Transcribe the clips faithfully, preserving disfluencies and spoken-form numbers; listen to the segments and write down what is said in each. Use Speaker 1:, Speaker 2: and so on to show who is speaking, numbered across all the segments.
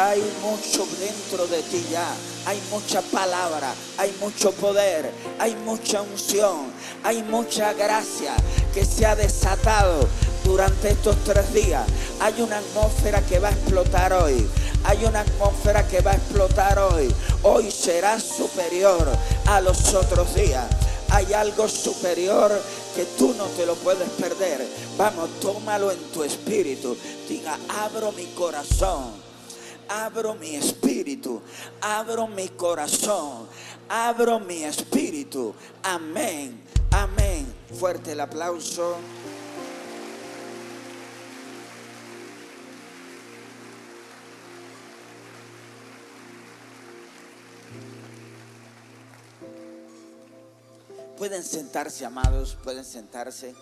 Speaker 1: Hay mucho dentro de ti ya, hay mucha palabra, hay mucho poder, hay mucha unción, hay mucha gracia que se ha desatado durante estos tres días. Hay una atmósfera que va a explotar hoy, hay una atmósfera que va a explotar hoy. Hoy será superior a los otros días. Hay algo superior que tú no te lo puedes perder. Vamos, tómalo en tu espíritu. Diga, abro mi corazón. Abro mi espíritu, abro mi corazón, abro mi espíritu. Amén, amén. Fuerte el aplauso. Pueden sentarse, amados, pueden sentarse.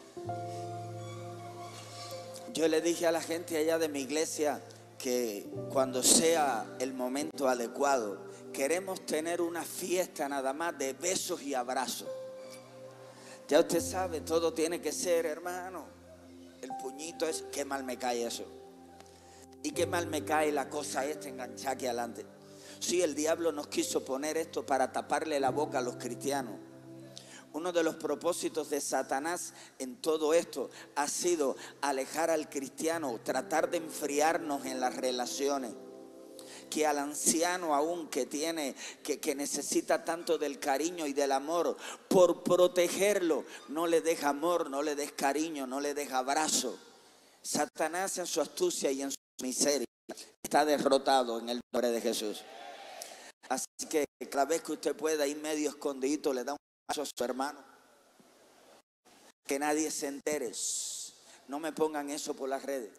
Speaker 1: Yo le dije a la gente allá de mi iglesia que cuando sea el momento adecuado, queremos tener una fiesta nada más de besos y abrazos. Ya usted sabe, todo tiene que ser, hermano. El puñito es, qué mal me cae eso. Y qué mal me cae la cosa esta enganchada aquí adelante. Sí, el diablo nos quiso poner esto para taparle la boca a los cristianos. Uno de los propósitos de Satanás en todo esto ha sido alejar al cristiano, tratar de enfriarnos en las relaciones. Que al anciano aún que tiene, que, que necesita tanto del cariño y del amor, por protegerlo, no le des amor, no le des cariño, no le des abrazo. Satanás en su astucia y en su miseria está derrotado en el nombre de Jesús. Así que cada vez que usted pueda ir medio escondidito, le da un a su hermano, que nadie se entere. No me pongan eso por las redes.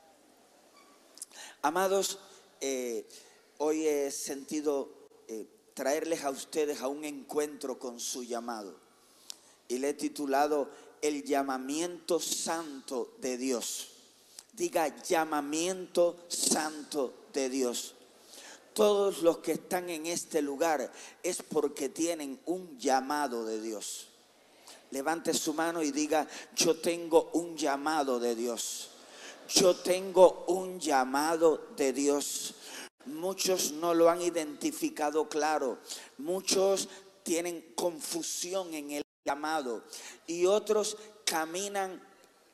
Speaker 1: Amados, eh, hoy he sentido eh, traerles a ustedes a un encuentro con su llamado, y le he titulado El llamamiento santo de Dios. Diga, llamamiento santo de Dios. Todos los que están en este lugar es porque tienen un llamado de Dios. Levante su mano y diga, yo tengo un llamado de Dios. Yo tengo un llamado de Dios. Muchos no lo han identificado claro. Muchos tienen confusión en el llamado. Y otros caminan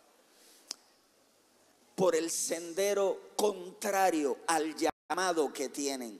Speaker 1: por el sendero contrario al llamado. Llamado que tienen.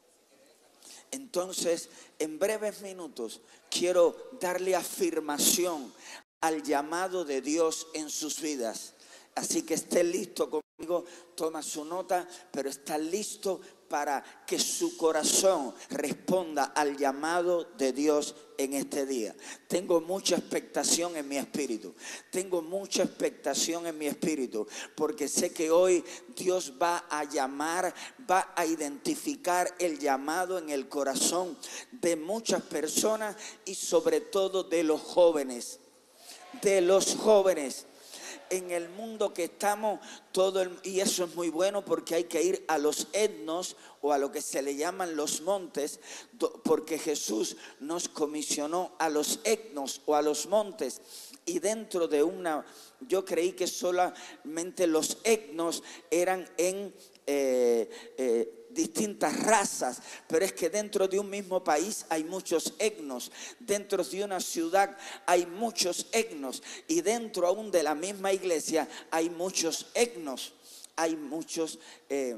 Speaker 1: Entonces, en breves minutos quiero darle afirmación al llamado de Dios en sus vidas. Así que esté listo conmigo, toma su nota, pero está listo para que su corazón responda al llamado de Dios en este día. Tengo mucha expectación en mi espíritu. Tengo mucha expectación en mi espíritu, porque sé que hoy Dios va a llamar, va a identificar el llamado en el corazón de muchas personas y sobre todo de los jóvenes. De los jóvenes. En el mundo que estamos, todo el, y eso es muy bueno porque hay que ir a los etnos o a lo que se le llaman los montes, porque Jesús nos comisionó a los etnos o a los montes. Y dentro de una, yo creí que solamente los etnos eran en eh, eh, distintas razas, pero es que dentro de un mismo país hay muchos etnos, dentro de una ciudad hay muchos etnos, y dentro aún de la misma iglesia hay muchos etnos, hay muchos eh,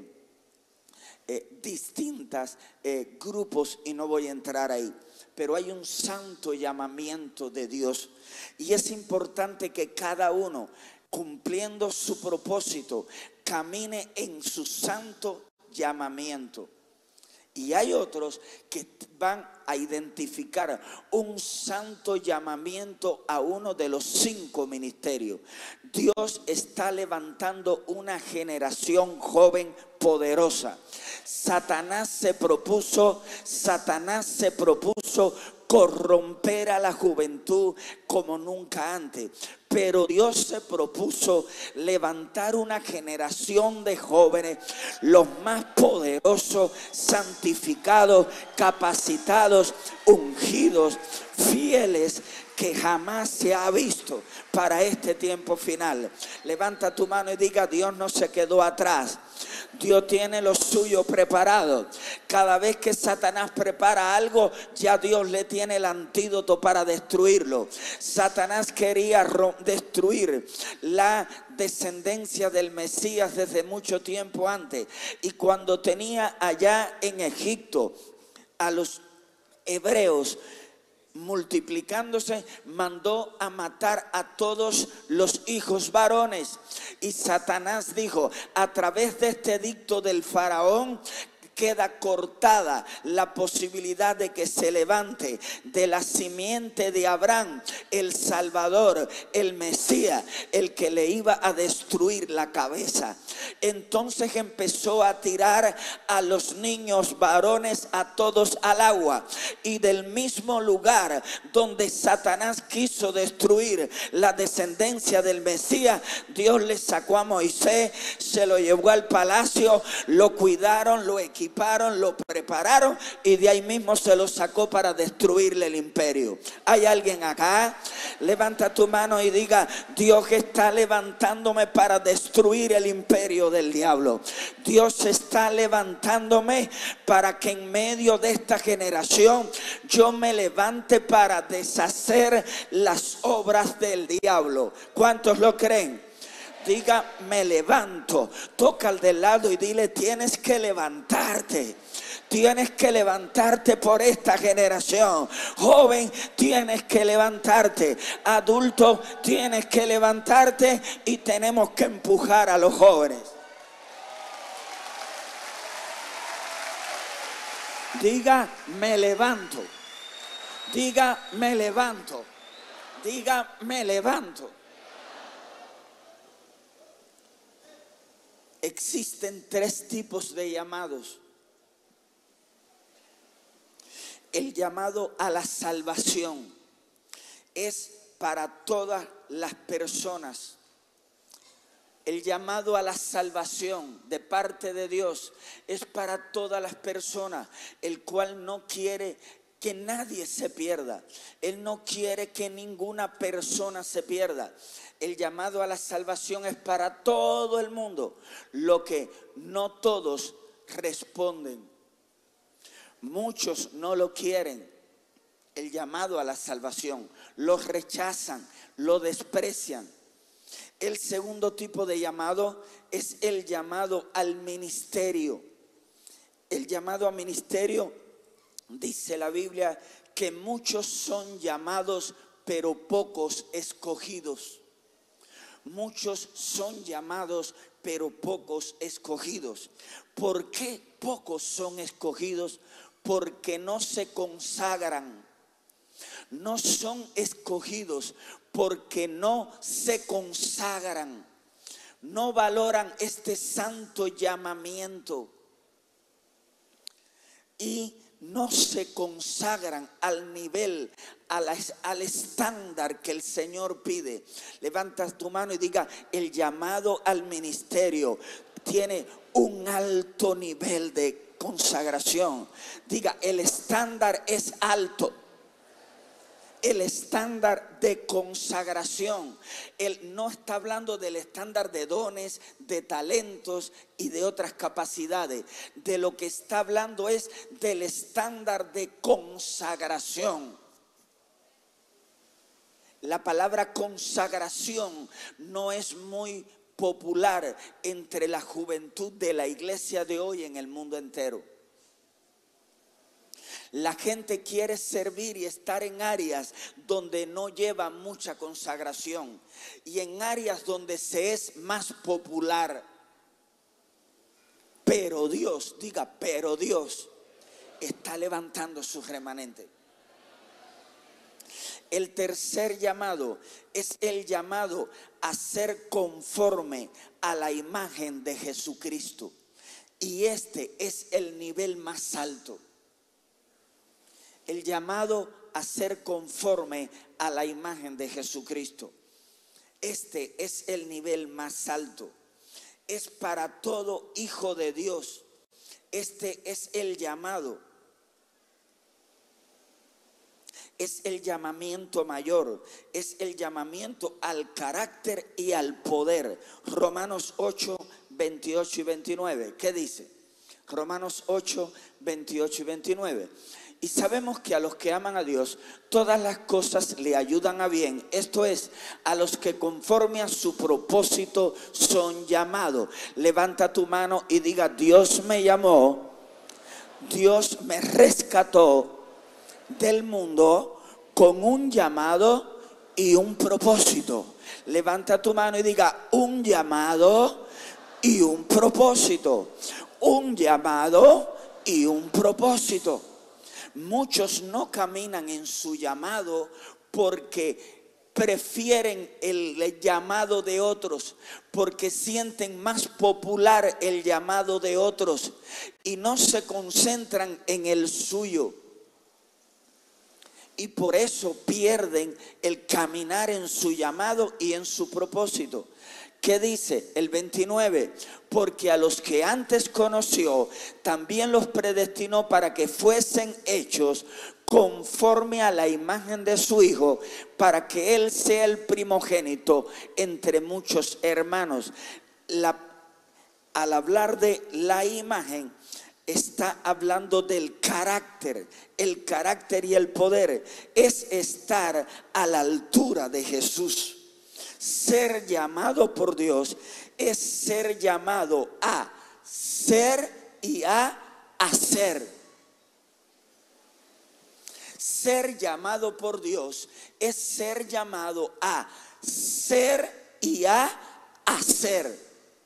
Speaker 1: eh, distintos eh, grupos, y no voy a entrar ahí. Pero hay un santo llamamiento de Dios, y es importante que cada uno, cumpliendo su propósito, camine en su santo llamamiento. Y hay otros que van a identificar un santo llamamiento a uno de los cinco ministerios. Dios está levantando una generación joven poderosa. Satanás se propuso, Satanás se propuso corromper a la juventud como nunca antes. Pero Dios se propuso levantar una generación de jóvenes, los más poderosos, santificados, capacitados, ungidos, fieles, que jamás se ha visto para este tiempo final. Levanta tu mano y diga, Dios no se quedó atrás. Dios tiene lo suyo preparado. Cada vez que Satanás prepara algo, ya Dios le tiene el antídoto para destruirlo. Satanás quería destruir la descendencia del Mesías desde mucho tiempo antes. Y cuando tenía allá en Egipto a los hebreos multiplicándose, mandó a matar a todos los hijos varones. Y Satanás dijo: a través de este edicto del faraón queda cortada la posibilidad de que se levante de la simiente de Abraham el Salvador, el Mesías, el que le iba a destruir la cabeza. Entonces empezó a tirar a los niños varones a todos al agua, y del mismo lugar donde Satanás quiso destruir la descendencia del Mesías, Dios le sacó a Moisés, se lo llevó al palacio, lo cuidaron, lo equiparon, lo prepararon, y de ahí mismo se lo sacó para destruirle el imperio. ¿Hay alguien acá? Levanta tu mano y diga: Dios está levantándome para destruir el imperio del diablo. Dios está levantándome para que en medio de esta generación yo me levante para deshacer las obras del diablo. ¿Cuántos lo creen? Diga: me levanto. Toca al del lado y dile: tienes que levantarte. Tienes que levantarte por esta generación. Joven, tienes que levantarte. Adulto, tienes que levantarte. Y tenemos que empujar a los jóvenes. Diga: me levanto. Diga: me levanto. Diga: me levanto. Existen tres tipos de llamados. El llamado a la salvación es para todas las personas. El llamado a la salvación de parte de Dios es para todas las personas, el cual no quiere que nadie se pierda. Él no quiere que ninguna persona se pierda. El llamado a la salvación es para todo el mundo, lo que no todos responden. Muchos no lo quieren, el llamado a la salvación. Lo rechazan, lo desprecian. El segundo tipo de llamado es el llamado al ministerio. El llamado al ministerio, dice la Biblia, que muchos son llamados, pero pocos escogidos. Muchos son llamados, pero pocos escogidos. ¿Por qué pocos son escogidos? Porque no se consagran. No son escogidos porque no se consagran. No valoran este santo llamamiento. Y no se consagran al nivel, al, al estándar que el Señor pide. Levanta tu mano y diga: el llamado al ministerio tiene un alto nivel de consagración. Diga: el estándar es alto. El estándar de consagración. Él no está hablando del estándar de dones, de talentos y de otras capacidades. De lo que está hablando es del estándar de consagración. La palabra consagración no es muy popular entre la juventud de la iglesia de hoy en el mundo entero. La gente quiere servir y estar en áreas donde no lleva mucha consagración y en áreas donde se es más popular. Pero Dios, diga, pero Dios está levantando su remanente. El tercer llamado es el llamado a ser conforme a la imagen de Jesucristo. Y este es el nivel más alto. El llamado a ser conforme a la imagen de Jesucristo. Este es el nivel más alto. Es para todo hijo de Dios. Este es el llamado. Es el llamamiento mayor. Es el llamamiento al carácter y al poder. Romanos ocho, veintiocho y veintinueve. ¿Qué dice? Romanos ocho, veintiocho y veintinueve. Y sabemos que a los que aman a Dios, todas las cosas le ayudan a bien. Esto es, a los que conforme a su propósito son llamados. Levanta tu mano y diga: Dios me llamó, Dios me rescató del mundo con un llamado y un propósito. Levanta tu mano y diga: un llamado y un propósito. Un llamado y un propósito. Muchos no caminan en su llamado porque prefieren el llamado de otros, porque sienten más popular el llamado de otros y no se concentran en el suyo. Y por eso pierden el caminar en su llamado y en su propósito. ¿Qué dice el veintinueve? Porque a los que antes conoció, también los predestinó para que fuesen hechos conforme a la imagen de su Hijo, para que Él sea el primogénito entre muchos hermanos. La, al hablar de la imagen, está hablando del carácter, el carácter y el poder. Es estar a la altura de Jesús. Ser llamado por Dios es ser llamado a ser y a hacer. Ser llamado por Dios es ser llamado a ser y a hacer.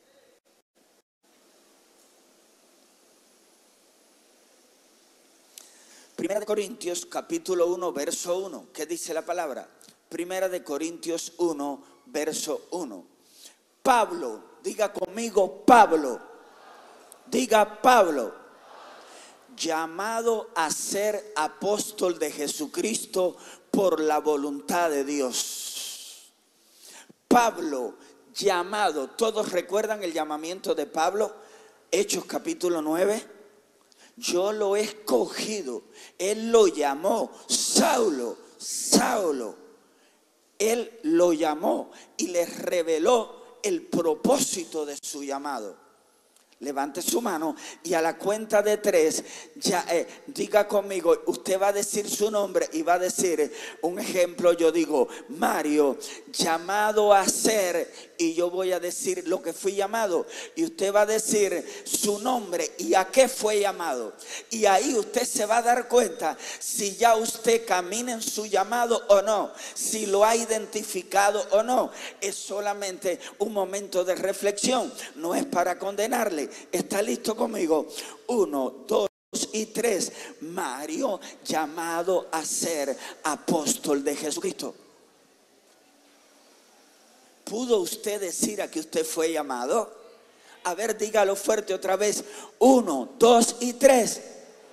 Speaker 1: Primera de Corintios capítulo uno verso uno. ¿Qué dice la palabra? Primera de Corintios uno verso uno. Pablo, diga conmigo Pablo. Diga Pablo. Llamado a ser apóstol de Jesucristo por la voluntad de Dios. Pablo, llamado. ¿Todos recuerdan el llamamiento de Pablo? Hechos capítulo nueve. Yo lo he escogido. Él lo llamó Saulo, Saulo. Él lo llamó y le reveló el propósito de su llamado. Levante su mano y a la cuenta de tres, ya, eh, diga conmigo, usted va a decir su nombre y va a decir, un ejemplo, yo digo, Mario, llamado a ser, y yo voy a decir lo que fui llamado, y usted va a decir su nombre y a qué fue llamado. Y ahí usted se va a dar cuenta si ya usted camina en su llamado o no, si lo ha identificado o no. Es solamente un momento de reflexión, no es para condenarle. ¿Está listo conmigo? Uno, dos y tres. Mario, llamado a ser apóstol de Jesucristo. ¿Pudo usted decir a que usted fue llamado? A ver, dígalo fuerte otra vez. Uno, dos y tres.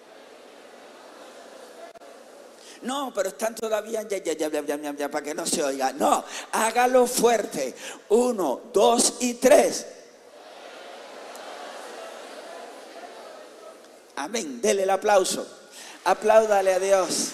Speaker 1: No, pero están todavía ya, ya, ya, ya, ya, ya, ya, para que no se oiga. No, hágalo fuerte. Uno, dos y tres. Amén. Dele el aplauso. Apláudale a Dios.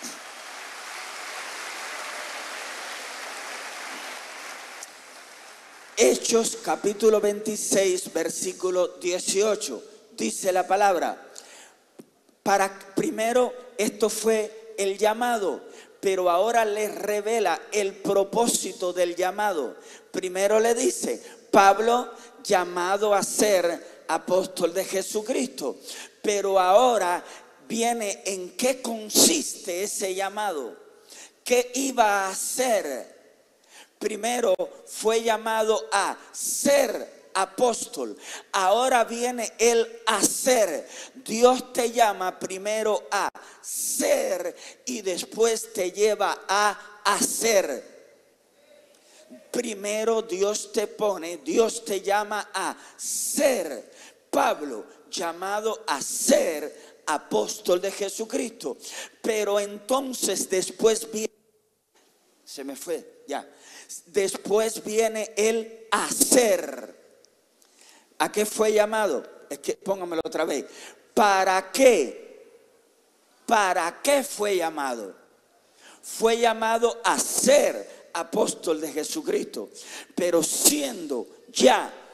Speaker 1: Hechos capítulo veintiséis, versículo dieciocho. Dice la palabra. Para primero esto fue el llamado, pero ahora les revela el propósito del llamado. Primero le dice, Pablo, llamado a ser apóstol de Jesucristo. Pero ahora viene en qué consiste ese llamado. ¿Qué iba a hacer? Primero fue llamado a ser apóstol. Ahora viene el hacer. Dios te llama primero a ser y después te lleva a hacer. Primero Dios te pone, Dios te llama a ser. Pablo, llamado a ser apóstol de Jesucristo. Pero entonces después viene, se me fue, ya. Después viene el hacer. ¿A qué fue llamado? Es que póngamelo otra vez. ¿Para qué? ¿Para qué fue llamado? Fue llamado a ser apóstol de Jesucristo. Pero siendo ya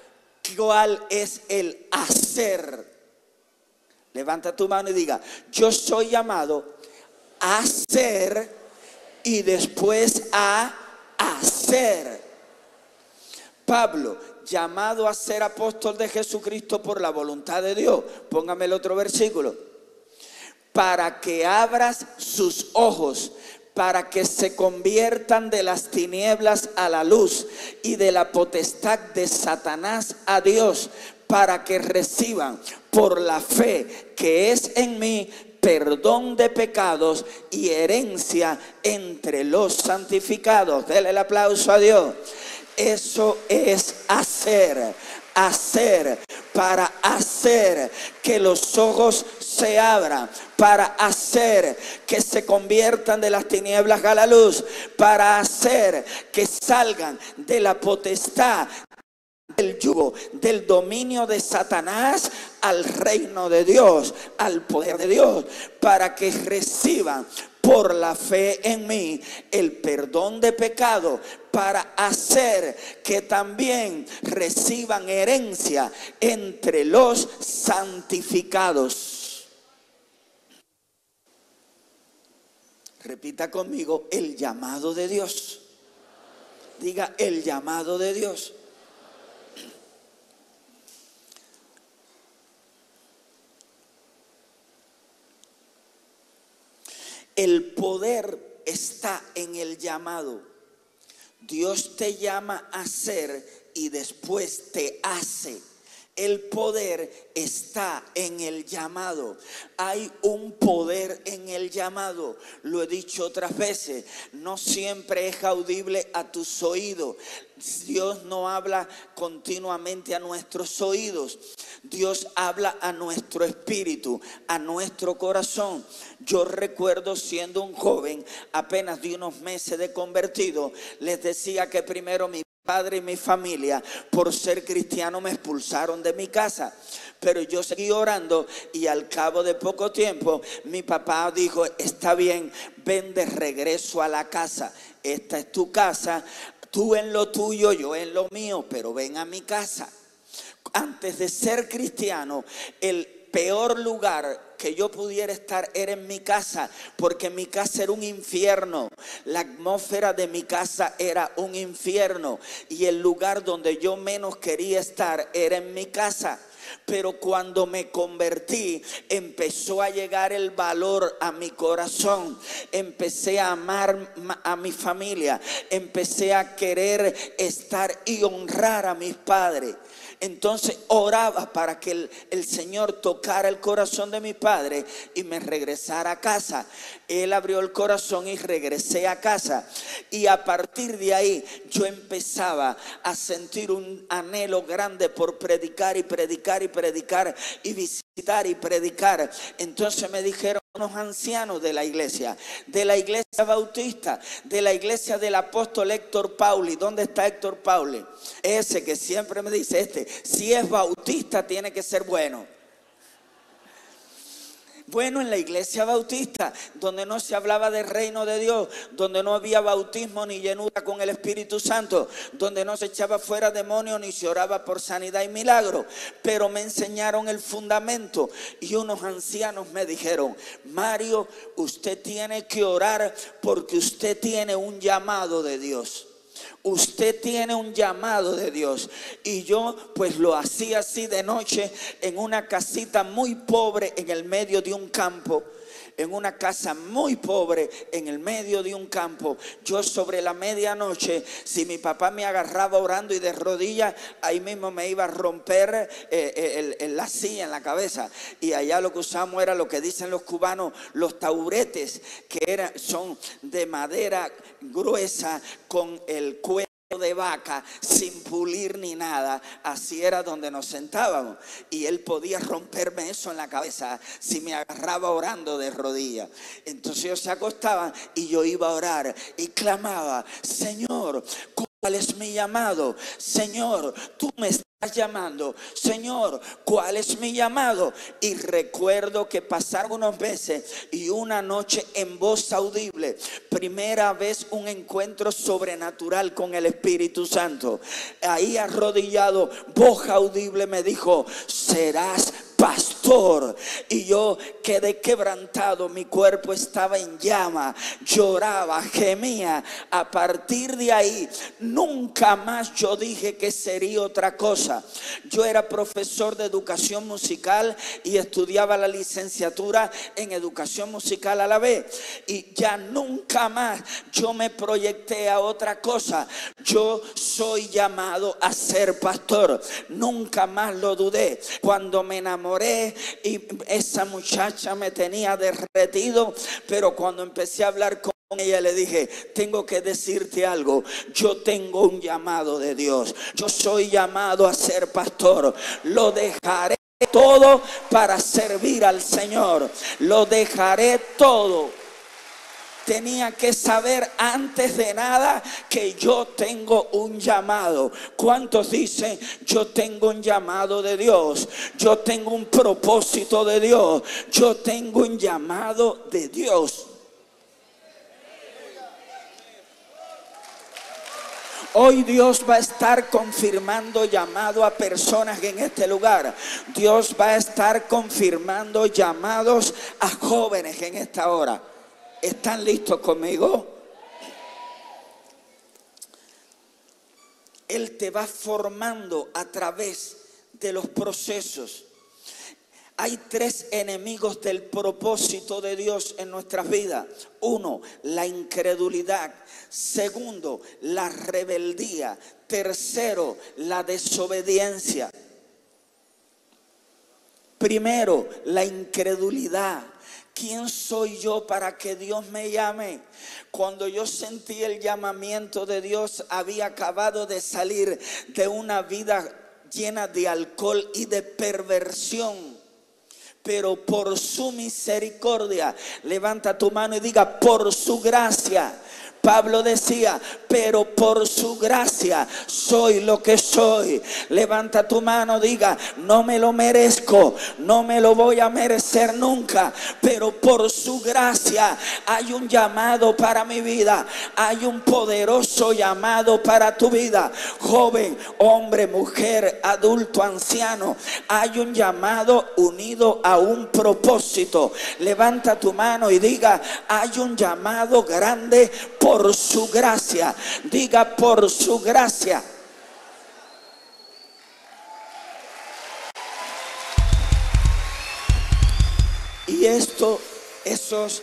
Speaker 1: ¿Cuál es el hacer? Levanta tu mano y diga, yo soy llamado a hacer y después a hacer. Pablo, llamado a ser apóstol de Jesucristo por la voluntad de Dios. Póngame el otro versículo. Para que abras sus ojos, para que se conviertan de las tinieblas a la luz y de la potestad de Satanás a Dios, para que reciban por la fe que es en mí perdón de pecados y herencia entre los santificados. Dele el aplauso a Dios. Eso es hacer, hacer, para hacer que los ojos se abran, para hacer que se conviertan de las tinieblas a la luz, para hacer que salgan de la potestad, del yugo, del dominio de Satanás al reino de Dios, al poder de Dios, para que reciban por la fe en mí el perdón de pecado, para hacer que también reciban herencia entre los santificados. Repita conmigo, el llamado de Dios. Diga, el llamado de Dios. El poder está en el llamado. Dios te llama a hacer y después te hace. El poder está en el llamado. Hay un poder en el llamado. Lo he dicho otras veces. No siempre es audible a tus oídos. Dios no habla continuamente a nuestros oídos. Dios habla a nuestro espíritu, a nuestro corazón. Yo recuerdo siendo un joven, apenas de unos meses de convertido, les decía que primero mi padre y mi familia, por ser cristiano, me expulsaron de mi casa. Pero yo seguí orando y al cabo de poco tiempo mi papá dijo, está bien, ven de regreso a la casa. Esta es tu casa, tú en lo tuyo, yo en lo mío, pero ven a mi casa. Antes de ser cristiano, el peor lugar que yo pudiera estar era en mi casa, porque mi casa era un infierno. La atmósfera de mi casa era un infierno y el lugar donde yo menos quería estar era en mi casa. Pero cuando me convertí, empezó a llegar el valor a mi corazón. Empecé a amar a mi familia. Empecé a querer estar y honrar a mis padres. Entonces oraba para que el, el Señor tocara el corazón de mi padre y me regresara a casa. Él abrió el corazón y regresé a casa. Y a partir de ahí yo empezaba a sentir un anhelo grande por predicar y predicar y predicar y visitar y predicar. Entonces me dijeron unos ancianos de la iglesia, de la iglesia bautista, de la iglesia del apóstol Héctor Pauli. ¿Dónde está Héctor Pauli? Ese que siempre me dice, este, si es bautista tiene que ser bueno. Bueno, en la iglesia bautista, donde no se hablaba del reino de Dios, donde no había bautismo ni llenura con el Espíritu Santo, donde no se echaba fuera demonios ni se oraba por sanidad y milagro, pero me enseñaron el fundamento y unos ancianos me dijeron, Mario, usted tiene que orar porque usted tiene un llamado de Dios. Usted tiene un llamado de Dios. Y yo pues lo hacía así de noche en una casita muy pobre en el medio de un campo. En una casa muy pobre en el medio de un campo. Yo sobre la medianoche, si mi papá me agarraba orando y de rodillas, ahí mismo me iba a romper eh, el, el, la silla en la cabeza. Y allá lo que usamos era lo que dicen los cubanos, los tauretes, que eran, son de madera gruesa con el cuero de vaca, sin pulir ni nada. Así era donde nos sentábamos y él podía romperme eso en la cabeza si me agarraba orando de rodillas. Entonces ellos se acostaban y yo iba a orar y clamaba, Señor, ¿cuál es mi llamado? Señor, tú me estás llamando. Señor, ¿cuál es mi llamado? Y recuerdo que pasaron unos meses y una noche en voz audible, primera vez un encuentro sobrenatural con el Espíritu Santo. Ahí arrodillado, voz audible me dijo: serás pastor. Y yo quedé quebrantado, mi cuerpo estaba en llama, lloraba, gemía. A partir de ahí nunca más yo dije que sería otra cosa. Yo era profesor de educación musical y estudiaba la licenciatura en educación musical a la vez, y ya nunca más yo me proyecté a otra cosa. Yo soy llamado a ser pastor, nunca más lo dudé. Cuando me enamoré y esa muchacha me tenía derretido, pero cuando empecé a hablar con ella le dije: tengo que decirte algo, yo tengo un llamado de Dios, yo soy llamado a ser pastor, lo dejaré todo para servir al Señor, lo dejaré todo. Tenía que saber antes de nada que yo tengo un llamado. ¿Cuántos dicen: yo tengo un llamado de Dios, yo tengo un propósito de Dios, yo tengo un llamado de Dios? Hoy Dios va a estar confirmando llamado a personas en este lugar. Dios va a estar confirmando llamados a jóvenes en esta hora. ¿Están listos conmigo? Él te va formando a través de los procesos. Hay tres enemigos del propósito de Dios en nuestras vidas. Uno, la incredulidad. Segundo, la rebeldía. Tercero, la desobediencia. Primero, la incredulidad. ¿Quién soy yo para que Dios me llame? Cuando yo sentí el llamamiento de Dios, había acabado de salir de una vida llena de alcohol y de perversión. Pero por su misericordia, levanta tu mano y diga: por su gracia. Pablo decía: pero por su gracia soy lo que soy. Levanta tu mano, diga: no me lo merezco, no me lo voy a merecer nunca, pero por su gracia hay un llamado para mi vida, hay un poderoso llamado para tu vida. Joven, hombre, mujer, adulto, anciano, hay un llamado unido a un propósito. Levanta tu mano y diga: hay un llamado grande por Por su gracia. Diga: por su gracia. Y esto, esos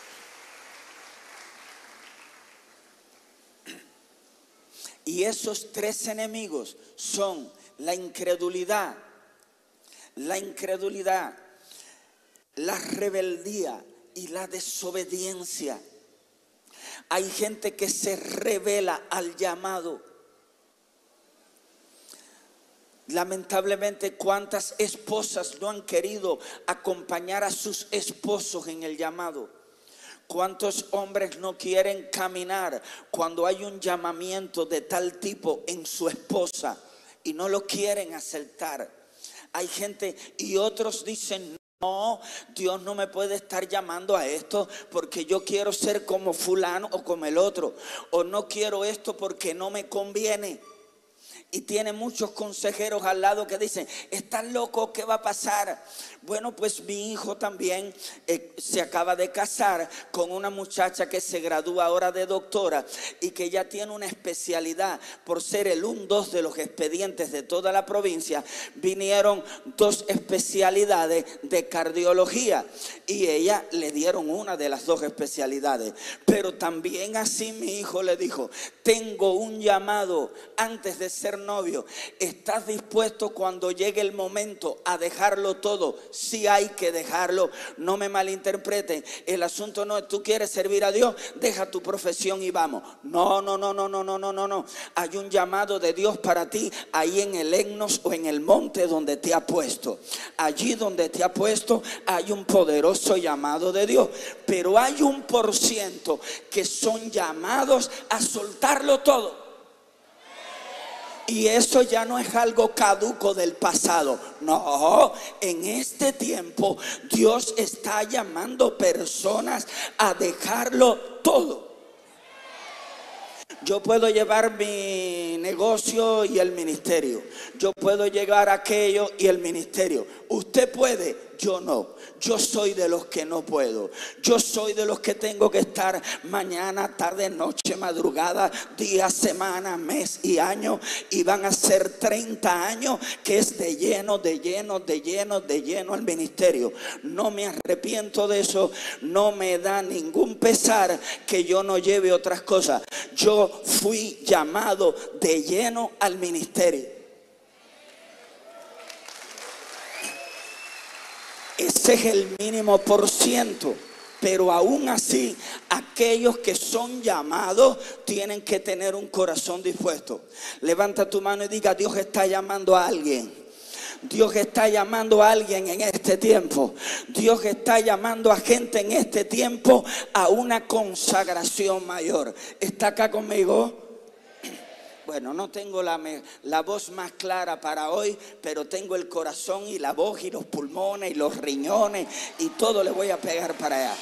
Speaker 1: y esos tres enemigos son la incredulidad, la incredulidad, la rebeldía y la desobediencia. Hay gente que se revela al llamado. Lamentablemente, ¿cuántas esposas no han querido acompañar a sus esposos en el llamado? ¿Cuántos hombres no quieren caminar cuando hay un llamamiento de tal tipo en su esposa y no lo quieren aceptar? Hay gente, y otros dicen: no, Dios no me puede estar llamando a esto porque yo quiero ser como fulano o como el otro, o no quiero esto porque no me conviene. Y tiene muchos consejeros al lado que dicen: ¿estás loco? ¿Qué va a pasar? Bueno, pues mi hijo también eh, se acaba de casar con una muchacha que se gradúa ahora de doctora y que ya tiene una especialidad por ser el uno dos de los expedientes de toda la provincia. Vinieron dos especialidades de cardiología y ella le dieron una de las dos especialidades. Pero también así mi hijo le dijo: tengo un llamado antes de ser novio. ¿Estás dispuesto cuando llegue el momento a dejarlo todo? Sí, hay que dejarlo. No me malinterpreten. El asunto no es: tú quieres servir a Dios, deja tu profesión y vamos. No, no, no, no, no, no, no, no, no. Hay un llamado de Dios para ti ahí en el Etnos o en el monte donde te ha puesto. Allí donde te ha puesto hay un poderoso llamado de Dios. Pero hay un por ciento que son llamados a soltarlo todo. Y eso ya no es algo caduco del pasado. No, en este tiempo Dios está llamando personas a dejarlo todo. Yo puedo llevar mi negocio y el ministerio. Yo puedo llevar aquello y el ministerio. Usted puede, yo no. Yo soy de los que no puedo. Yo soy de los que tengo que estar mañana, tarde, noche, madrugada, día, semana, mes y año. Y van a ser treinta años que es de lleno, de lleno, de lleno, de lleno el ministerio. No me arrepiento de eso. No me da ningún pesar que yo no lleve otras cosas. Yo fui llamado de lleno al ministerio. Ese es el mínimo por ciento. Pero aún así, aquellos que son llamados tienen que tener un corazón dispuesto. Levanta tu mano y diga: Dios está llamando a alguien. Dios está llamando a alguien en este tiempo. Dios está llamando a gente en este tiempo a una consagración mayor. ¿Está acá conmigo? Bueno, no tengo la, la voz más clara para hoy, pero tengo el corazón y la voz y los pulmones y los riñones y todo le voy a pegar para allá.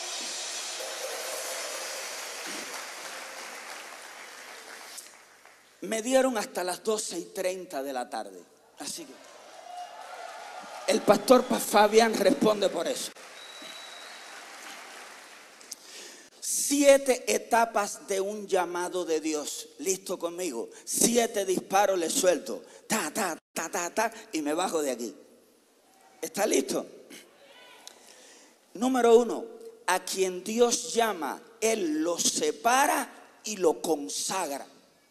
Speaker 1: Me dieron hasta las doce y treinta de la tarde. Así que el pastor Fabián responde por eso. Siete etapas de un llamado de Dios. ¿Listo conmigo? Siete disparos le suelto. Ta, ta, ta, ta, ta. Y me bajo de aquí. ¿Está listo? Número uno. A quien Dios llama, Él lo separa y lo consagra.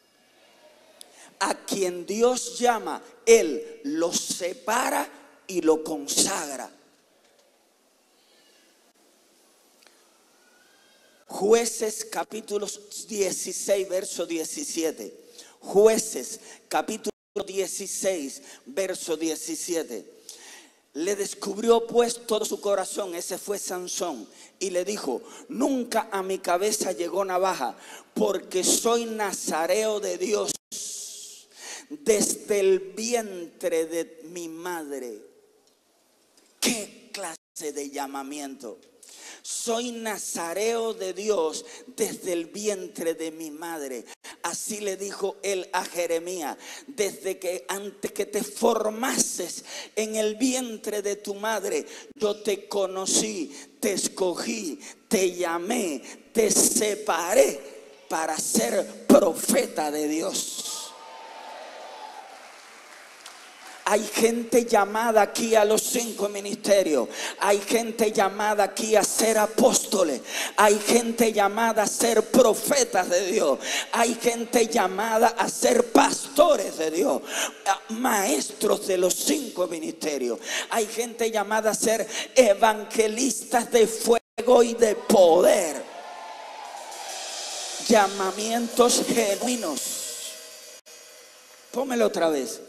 Speaker 1: A quien Dios llama, Él lo separa y lo consagra. Jueces capítulo dieciséis, verso diecisiete. Jueces capítulo dieciséis, verso diecisiete. Le descubrió pues todo su corazón, ese fue Sansón, y le dijo: nunca a mi cabeza llegó navaja, porque soy nazareo de Dios desde el vientre de mi madre. ¿Qué clase de llamamiento? Soy nazareo de Dios desde el vientre de mi madre. Así le dijo él a Jeremías: desde que antes que te formases en el vientre de tu madre, yo te conocí, te escogí, te llamé, te separé para ser profeta de Dios. Hay gente llamada aquí a los cinco ministerios. Hay gente llamada aquí a ser apóstoles. Hay gente llamada a ser profetas de Dios. Hay gente llamada a ser pastores de Dios, maestros de los cinco ministerios. Hay gente llamada a ser evangelistas de fuego y de poder. Llamamientos genuinos. Pónmelo otra vez.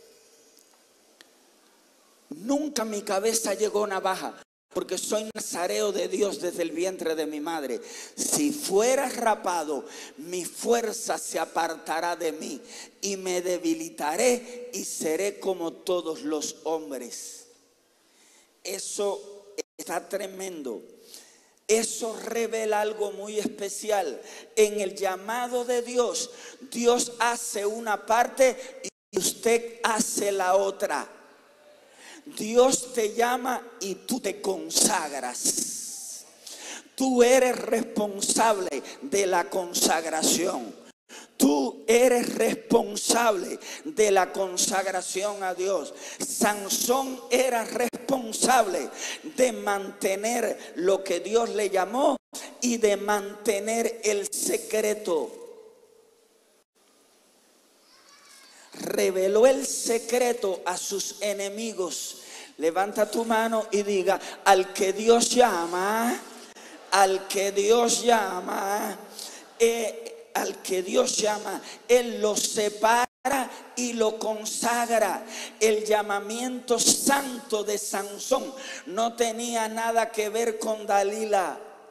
Speaker 1: Nunca mi cabeza llegó navaja, porque soy nazareo de Dios desde el vientre de mi madre. Si fuera rapado, mi fuerza se apartará de mí y me debilitaré y seré como todos los hombres. Eso está tremendo. Eso revela algo muy especial. En el llamado de Dios, Dios hace una parte y usted hace la otra. Dios te llama y tú te consagras. Tú eres responsable de la consagración. Tú eres responsable de la consagración a Dios. Sansón era responsable de mantener lo que Dios le llamó y de mantener el secreto. Reveló el secreto a sus enemigos. Levanta tu mano y diga: al que Dios llama, al que Dios llama, eh, al que Dios llama, Él lo separa y lo consagra. El llamamiento santo de Sansón no tenía nada que ver con Dalila.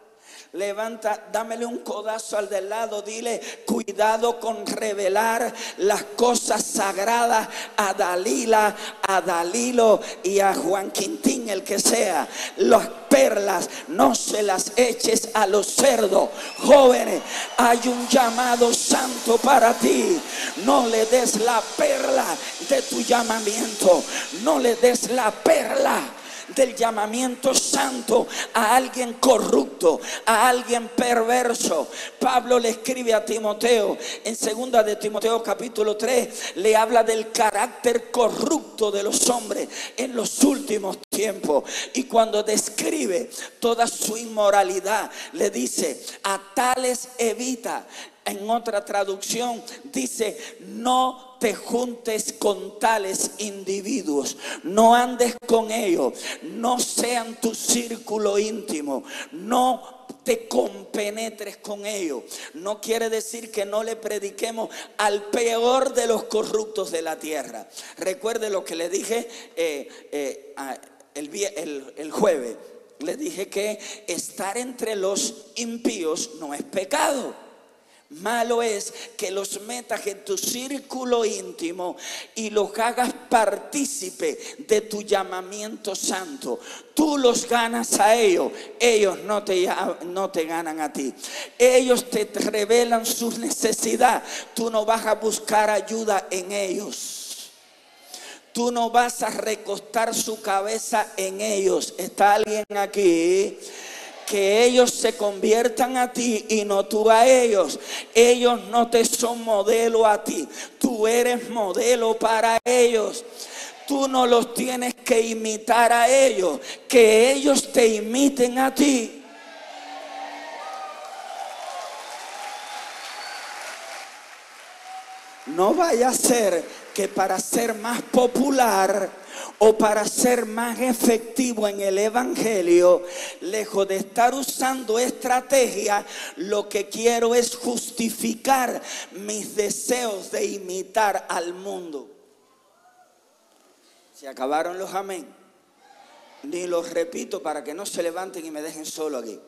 Speaker 1: Levanta, dámele un codazo al del lado, dile, cuidado con revelar las cosas sagradas a Dalila, a Dalilo y a Juan Quintín, el que sea. Las perlas no se las eches a los cerdos. Jóvenes, hay un llamado santo para ti. No le des la perla de tu llamamiento, no le des la perla del llamamiento santo a alguien corrupto, a alguien perverso. Pablo le escribe a Timoteo en segunda de Timoteo capítulo tres, le habla del carácter corrupto de los hombres en los últimos tiempos, y cuando describe toda su inmoralidad le dice, a tales evita. En otra traducción dice, no te juntes con tales individuos, no andes con ellos, no sean tu círculo íntimo, no te compenetres con ellos. No quiere decir que no le prediquemos al peor de los corruptos de la tierra. Recuerde lo que le dije eh, eh, el, el, el jueves. Le dije que estar entre los impíos no es pecado. Malo es que los metas en tu círculo íntimo y los hagas partícipe de tu llamamiento santo. Tú los ganas a ellos, ellos no te, no te ganan a ti. Ellos te revelan sus necesidades, tú no vas a buscar ayuda en ellos. Tú no vas a recostar su cabeza en ellos. ¿Está alguien aquí? Que ellos se conviertan a ti y no tú a ellos. Ellos no te son modelo a ti, tú eres modelo para ellos. Tú no los tienes que imitar a ellos, que ellos te imiten a ti. No vaya a ser que para ser más popular o para ser más efectivo en el evangelio, lejos de estar usando estrategia, lo que quiero es justificar mis deseos de imitar al mundo. Se acabaron los amén. Ni los repito para que no se levanten y me dejen solo aquí.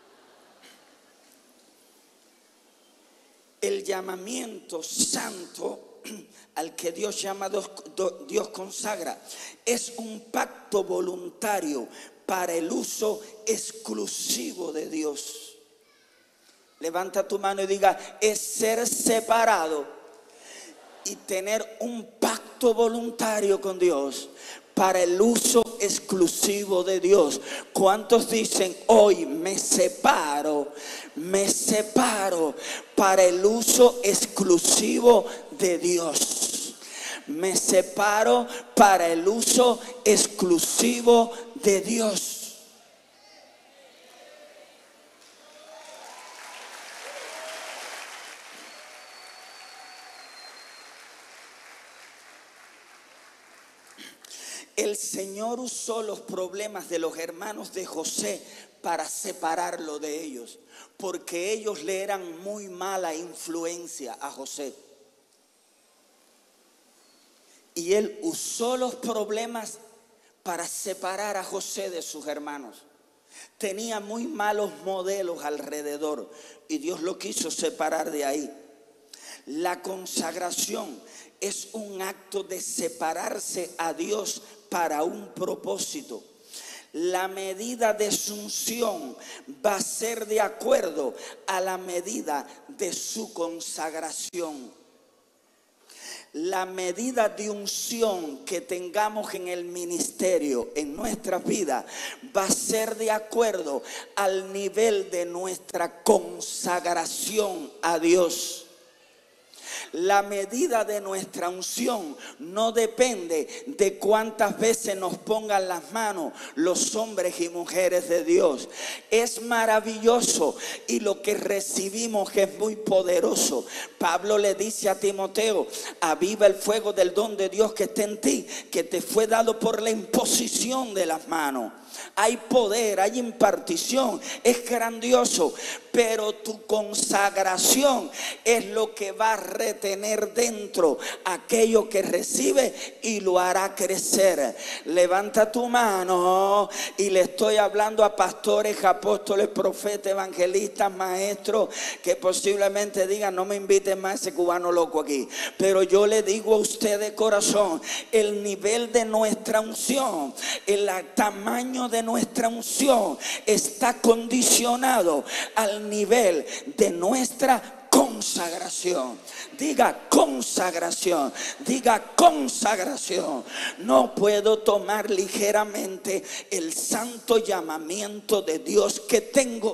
Speaker 1: El llamamiento santo al que Dios llama, Dios consagra, es un pacto voluntario para el uso exclusivo de Dios. Levanta tu mano y diga, es ser separado y tener un pacto voluntario con Dios para el uso exclusivo de Dios. ¿Cuántos dicen hoy me separo, me separo para el uso exclusivo de Dios? Me separo para el uso exclusivo de Dios. El Señor usó los problemas de los hermanos de José para separarlo de ellos, porque ellos le eran muy mala influencia a José. Y él usó los problemas para separar a José de sus hermanos. Tenía muy malos modelos alrededor y Dios lo quiso separar de ahí. La consagración es un acto de separarse a Dios para un propósito. La medida de su unción va a ser de acuerdo a la medida de su consagración. La medida de unción que tengamos en el ministerio, en nuestra vida, va a ser de acuerdo al nivel de nuestra consagración a Dios. La medida de nuestra unción no depende de cuántas veces nos pongan las manos los hombres y mujeres de Dios. Es maravilloso y lo que recibimos es muy poderoso. Pablo le dice a Timoteo, aviva el fuego del don de Dios que está en ti, que te fue dado por la imposición de las manos. hay poder, hay impartición, es grandioso, pero tu consagración es lo que va a retener dentro aquello que recibe y lo hará crecer. Levanta tu mano, y le estoy hablando a pastores, apóstoles, profetas, evangelistas, maestros, que posiblemente digan: no me inviten más a ese cubano loco aquí. Pero yo le digo a usted de corazón, el nivel de nuestra unción, el tamaño de nuestra unción está condicionado al nivel de nuestra consagración. Diga consagración, diga consagración. No puedo tomar ligeramente el santo llamamiento de Dios que tengo.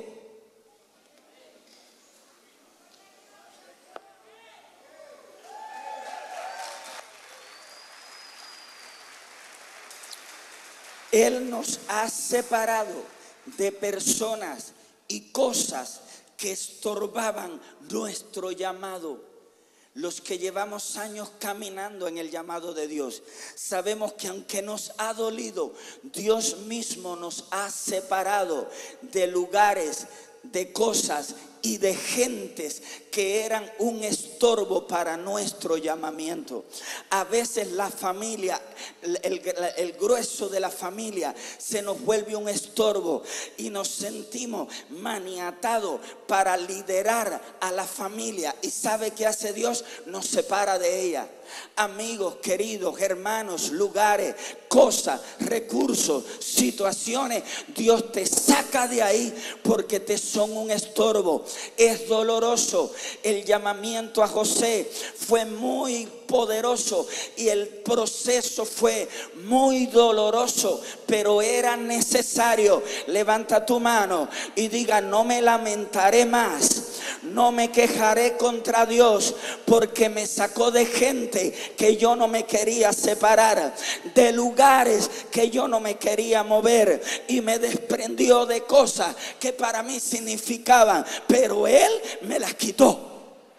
Speaker 1: Él nos ha separado de personas y cosas que estorbaban nuestro llamado. Los que llevamos años caminando en el llamado de Dios, sabemos que aunque nos ha dolido, Dios mismo nos ha separado de lugares, de cosas y de gentes que eran un estorbo para nuestro llamamiento. A veces la familia, el, el, el grueso de la familia se nos vuelve un estorbo y nos sentimos maniatados para liderar a la familia. ¿Y sabe qué hace Dios? Nos separa de ella. Amigos, queridos, hermanos, lugares, cosas, recursos, situaciones, Dios te saca de ahí porque te son un estorbo. Es doloroso. El llamamiento a José fue muy poderoso y el proceso fue muy doloroso, pero era necesario. Levanta tu mano y diga: no me lamentaré más, no me quejaré contra Dios, porque me sacó de gente que yo no me quería separar, de lugares que yo no me quería mover, y me desprendió de cosas que para mí significaban, pero Él me las quitó.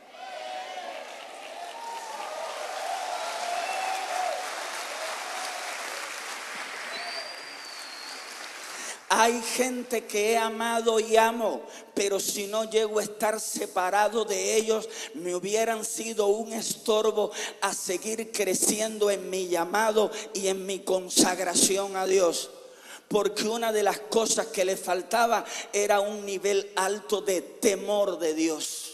Speaker 1: Hay gente que he amado y amo, pero si no llego a estar separado de ellos, me hubieran sido un estorbo a seguir creciendo en mi llamado y en mi consagración a Dios. Porque una de las cosas que le faltaba era un nivel alto de temor de Dios.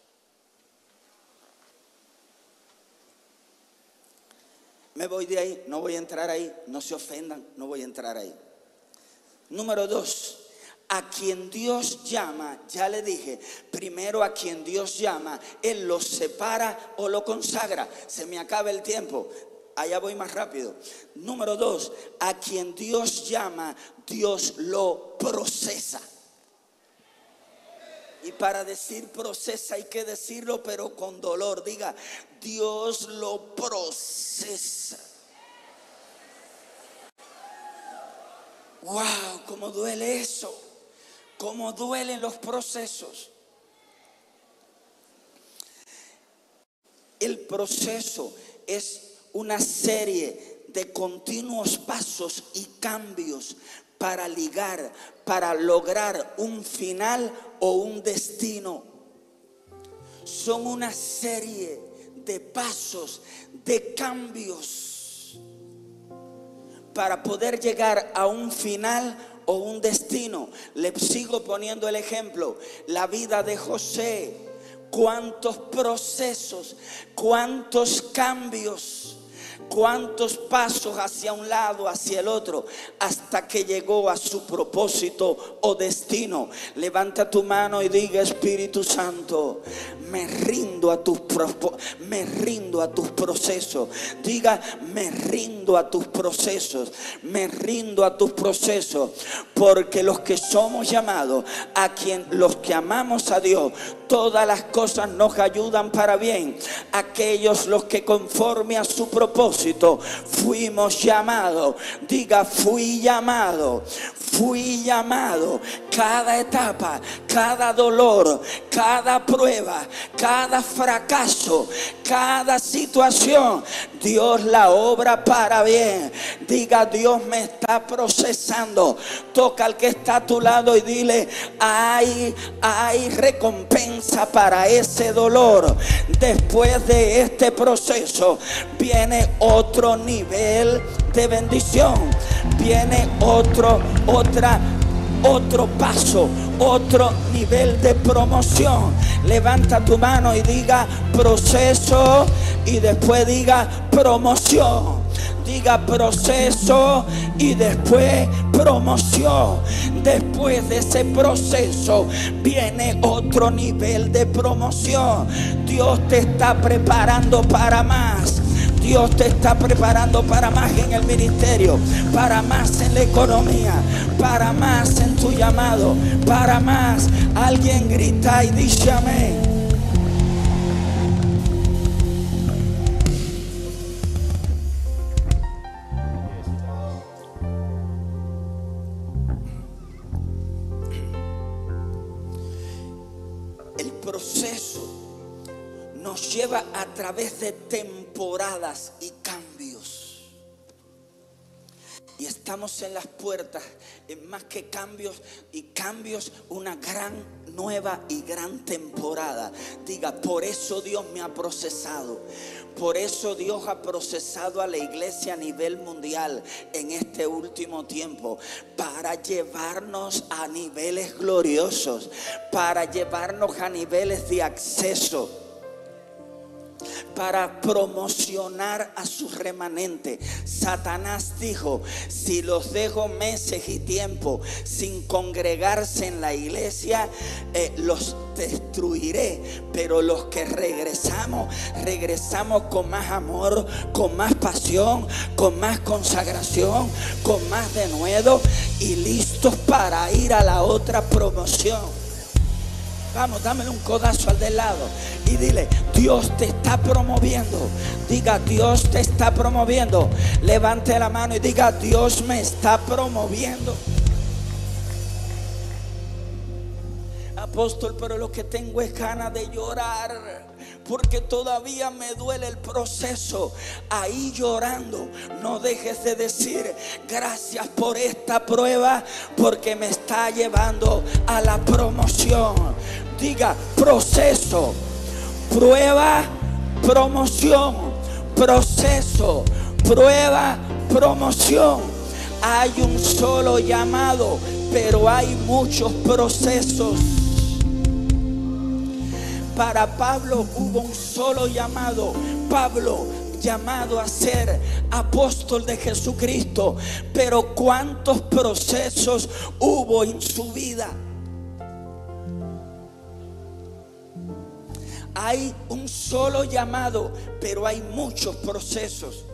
Speaker 1: Me voy de ahí, no voy a entrar ahí, no se ofendan, no voy a entrar ahí. Número dos, a quien Dios llama, ya le dije, primero a quien Dios llama, Él lo separa o lo consagra. Se me acaba el tiempo, allá voy más rápido. Número dos, a quien Dios llama, Dios lo procesa. Y para decir procesa hay que decirlo, pero con dolor. Diga: Dios lo procesa. ¡Wow! ¿Cómo duele eso? ¿Cómo duelen los procesos? El proceso es una serie de continuos pasos y cambios para ligar, para lograr un final o un destino. Son una serie de pasos, de cambios, para poder llegar a un final o un destino. Le sigo poniendo el ejemplo. La vida de José. Cuántos procesos, cuántos cambios, cuántos pasos hacia un lado, hacia el otro, hasta que llegó a su propósito o destino. Levanta tu mano y diga: Espíritu Santo, me rindo a tus me rindo a tus procesos. Diga: me rindo a tus procesos, me rindo a tus procesos, porque los que somos llamados, a quien los que amamos a Dios, todas las cosas nos ayudan para bien. Aquellos los que conforme a su propósito fuimos llamados. Diga: fui llamado, fui llamado. Cada etapa, cada dolor, cada prueba, cada fracaso, cada situación, Dios la obra para bien. Diga, Dios me está procesando. Toca al que está a tu lado y dile, hay, hay recompensa para ese dolor. Después de este proceso viene otro nivel de bendición. Viene otro, otra Otro paso, otro nivel de promoción. Levanta tu mano y diga proceso, y después diga promoción. Diga proceso y después promoción. Después de ese proceso viene otro nivel de promoción. Dios te está preparando para más. Dios te está preparando para más en el ministerio, para más en la economía, para más en tu llamado, para más. Alguien grita y dice amén. El proceso nos lleva a través de temporadas y cambios. Y estamos en las puertas, en más que cambios y cambios, una gran, nueva y gran temporada. Diga, por eso Dios me ha procesado. Por eso Dios ha procesado a la iglesia a nivel mundial en este último tiempo, para llevarnos a niveles gloriosos, para llevarnos a niveles de acceso, para promocionar a su remanente. Satanás dijo, si los dejo meses y tiempo sin congregarse en la iglesia, eh, los destruiré. Pero los que regresamos, regresamos con más amor, con más pasión, con más consagración, con más denuedo y listos para ir a la otra promoción. Vamos, dámele un codazo al de lado y dile, Dios te está promoviendo. Diga, Dios te está promoviendo. Levante la mano y diga, Dios me está promoviendo. Apóstol, pero lo que tengo es ganas de llorar, porque todavía me duele el proceso. Ahí llorando, no dejes de decir, gracias por esta prueba, porque me está llevando a la promoción. Diga, proceso, prueba, promoción. Proceso, prueba, promoción. Hay un solo llamado, pero hay muchos procesos. Para Pablo hubo un solo llamado. Pablo, llamado a ser apóstol de Jesucristo. Pero ¿cuántos procesos hubo en su vida? Hay un solo llamado, pero hay muchos procesos.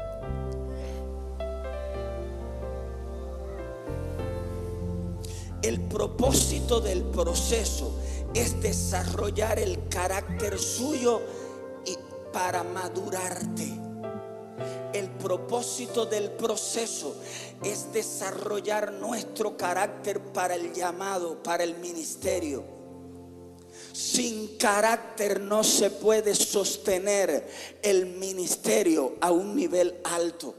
Speaker 1: El propósito del proceso es desarrollar el carácter suyo y para madurarte. El propósito del proceso es desarrollar nuestro carácter para el llamado, para el ministerio. Sin carácter no se puede sostener el ministerio a un nivel alto.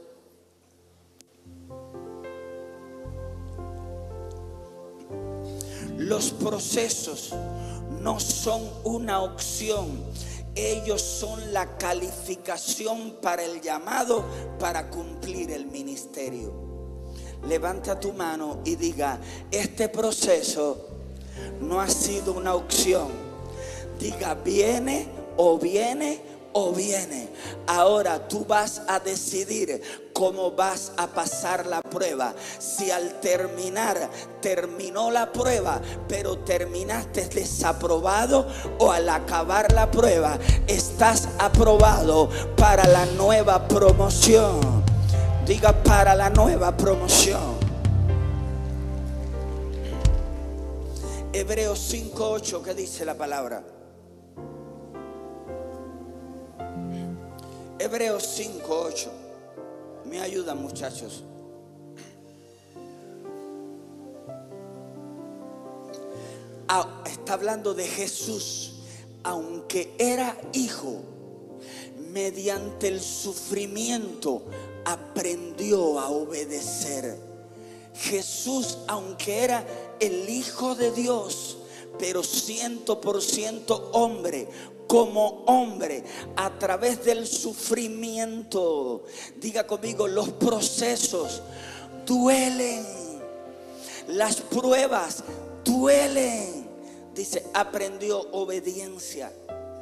Speaker 1: Los procesos no son una opción, ellos son la calificación para el llamado, para cumplir el ministerio. Levanta tu mano y diga, este proceso no ha sido una opción. Diga, viene o viene o viene. Ahora tú vas a decidir cómo vas a pasar la prueba. Si al terminar, terminó la prueba, pero terminaste desaprobado, o al acabar la prueba, estás aprobado para la nueva promoción. Diga, para la nueva promoción. Hebreos cinco ocho, ¿qué dice la palabra? Hebreos cinco ocho. Me ayudan, muchachos. Ah, está hablando de Jesús. aunque era hijo, mediante el sufrimiento aprendió a obedecer. Jesús, aunque era el Hijo de Dios, pero ciento por ciento hombre, como hombre, a través del sufrimiento, diga conmigo, los procesos duelen, las pruebas duelen. Dice, aprendió obediencia.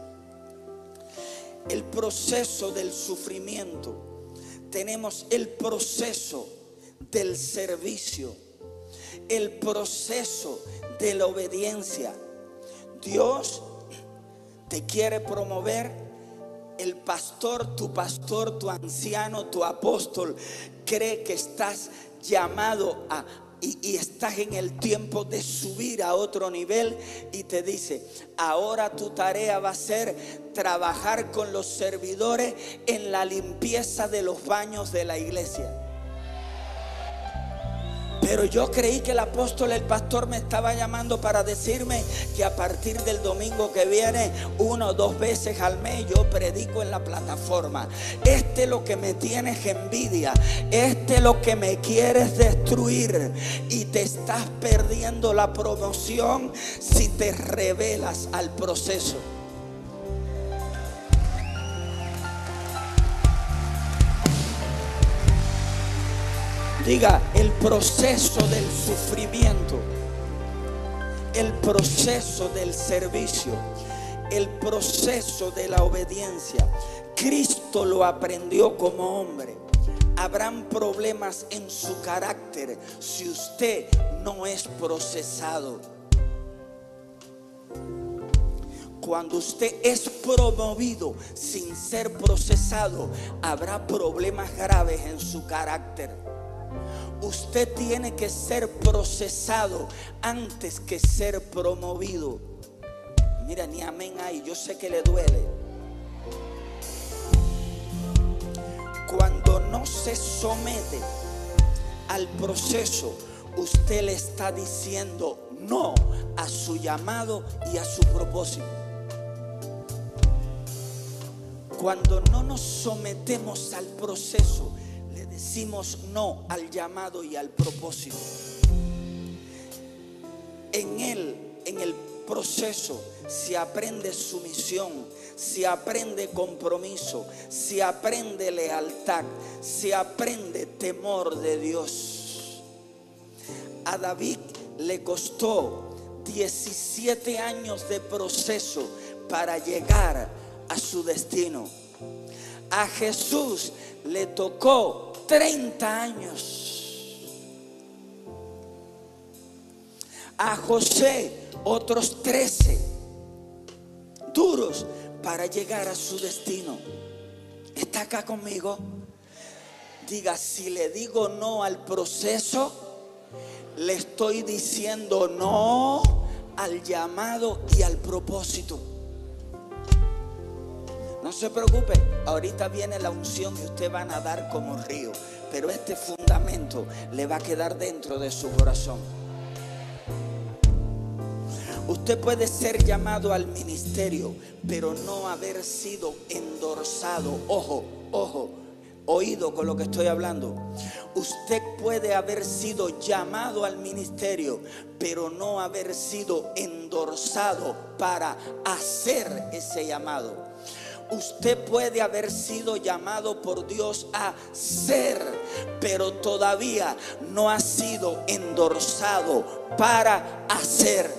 Speaker 1: El proceso del sufrimiento. Tenemos el proceso del servicio, el proceso de la obediencia. Dios te quiere promover. El pastor, tu pastor, tu anciano, tu apóstol cree que estás llamado a Y, y estás en el tiempo de subir a otro nivel, y te dice, ahora tu tarea va a ser trabajar con los servidores en la limpieza de los baños de la iglesia. Pero yo creí que el apóstol, el pastor, me estaba llamando para decirme que a partir del domingo que viene, una o dos veces al mes, yo predico en la plataforma. Este es lo que me tienes envidia. Este es lo que me quieres destruir. Y te estás perdiendo la promoción si te rebelas al proceso. Diga, el proceso del sufrimiento, el proceso del servicio, el proceso de la obediencia. Cristo lo aprendió como hombre. Habrán problemas en su carácter si usted no es procesado. Cuando usted es promovido sin ser procesado, habrá problemas graves en su carácter. Usted tiene que ser procesado antes que ser promovido. Mira, ni amén hay, yo sé que le duele. Cuando no se somete al proceso, usted le está diciendo no a su llamado y a su propósito. Cuando no nos sometemos al proceso, decimos no al llamado y al propósito. En él, en el proceso, se aprende sumisión, se aprende compromiso, se aprende lealtad, se aprende temor de Dios. A David le costó diecisiete años de proceso para llegar a su destino. A Jesús le tocó treinta años. A José otros trece duros para llegar a su destino. ¿Está acá conmigo? Diga, si le digo no al proceso, le estoy diciendo no al llamado y al propósito. No se preocupe, ahorita viene la unción y usted va a nadar como río, pero este fundamento le va a quedar dentro de su corazón. Usted puede ser llamado al ministerio, pero no haber sido endorsado. Ojo, ojo, oído con lo que estoy hablando. Usted puede haber sido llamado al ministerio, pero no haber sido endorsado para hacer ese llamado. Usted puede haber sido llamado por Dios a ser, pero todavía no ha sido endorsado para hacer.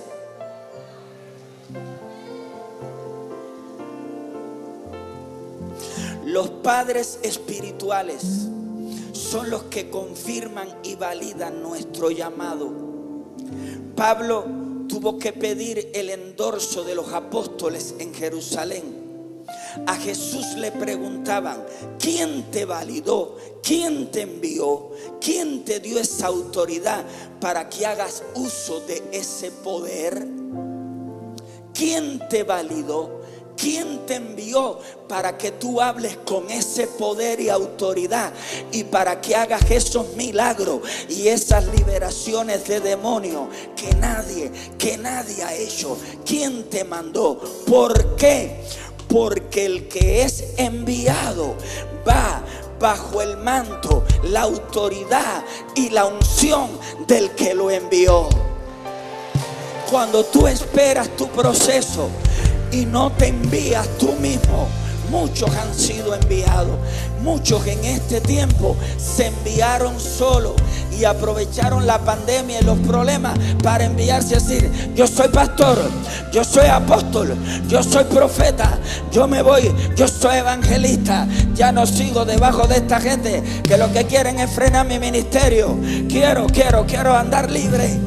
Speaker 1: Los padres espirituales son los que confirman y validan nuestro llamado. Pablo tuvo que pedir el endorso de los apóstoles en Jerusalén. A Jesús le preguntaban, ¿quién te validó? ¿Quién te envió? ¿Quién te dio esa autoridad para que hagas uso de ese poder? ¿Quién te validó? ¿Quién te envió para que tú hables con ese poder y autoridad y para que hagas esos milagros y esas liberaciones de demonios que nadie, que nadie ha hecho? ¿Quién te mandó? ¿Por qué? Porque el que es enviado va bajo el manto, la autoridad y la unción del que lo envió. Cuando tú esperas tu proceso y no te envías tú mismo, muchos han sido enviados. Muchos en este tiempo se enviaron solos y aprovecharon la pandemia y los problemas para enviarse a decir: yo soy pastor, yo soy apóstol, yo soy profeta, yo me voy, yo soy evangelista. Ya no sigo debajo de esta gente que lo que quieren es frenar mi ministerio. Quiero, quiero, quiero andar libre.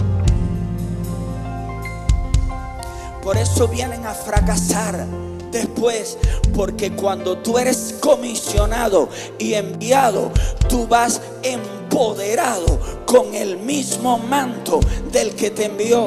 Speaker 1: Por eso vienen a fracasar después, porque cuando tú eres comisionado y enviado, tú vas empoderado con el mismo manto del que te envió.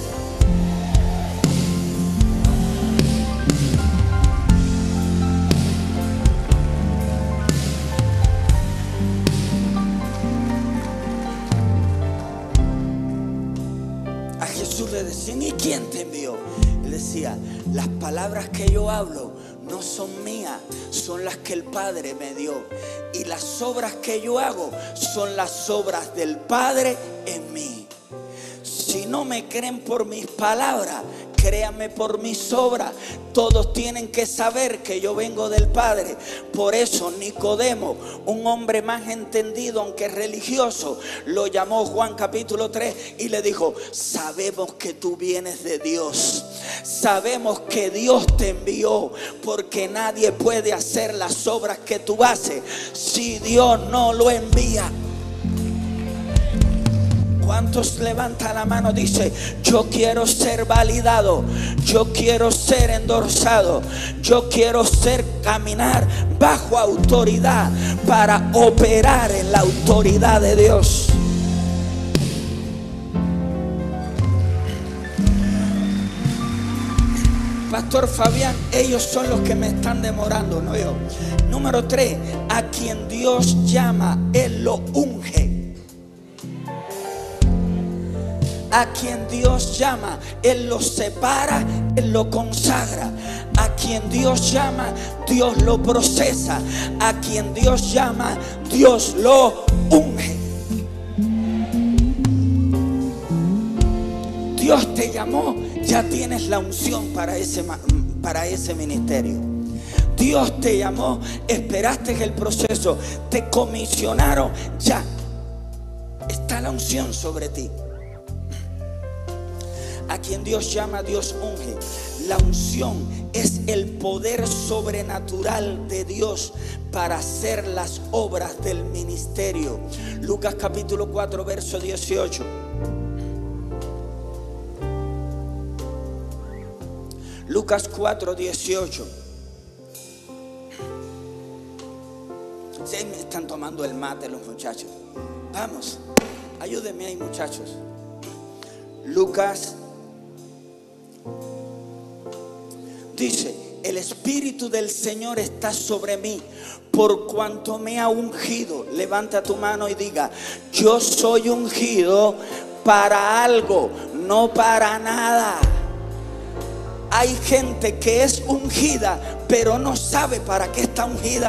Speaker 1: A Jesús le decían: ¿y quién te envió? Él decía: las palabras que yo hablo no son mías, son las que el Padre me dio. Y las obras que yo hago son las obras del Padre en mí. Si no me creen por mis palabras, créanme por mis obras. Todos tienen que saber que yo vengo del Padre. Por eso Nicodemo, un hombre más entendido aunque religioso, lo llamó Juan capítulo tres y le dijo: sabemos que tú vienes de Dios, sabemos que Dios te envió, porque nadie puede hacer las obras que tú haces si Dios no lo envía. ¿Cuántos levantan la mano? Dice: yo quiero ser validado, yo quiero ser endorsado, yo quiero ser, caminar bajo autoridad para operar en la autoridad de Dios. Pastor Fabián, ellos son los que me están demorando, no yo. Número tres, a quien Dios llama, Él lo unge. A quien Dios llama, Él lo separa, Él lo consagra. A quien Dios llama, Dios lo procesa. A quien Dios llama, Dios lo unge. Dios te llamó, ya tienes la unción para ese, para ese ministerio. Dios te llamó, esperaste el proceso, te comisionaron, ya está la unción sobre ti. A quien Dios llama, Dios unge. La unción es el poder sobrenatural de Dios para hacer las obras del ministerio. Lucas capítulo cuatro, verso dieciocho. Lucas cuatro, dieciocho. Sí, me están tomando el mate los muchachos. Vamos, ayúdenme ahí, muchachos. Lucas dice: el Espíritu del Señor está sobre mí, por cuanto me ha ungido. Levanta tu mano y diga: yo soy ungido para algo, no para nada. Hay gente que es ungida, pero no sabe para qué está ungida.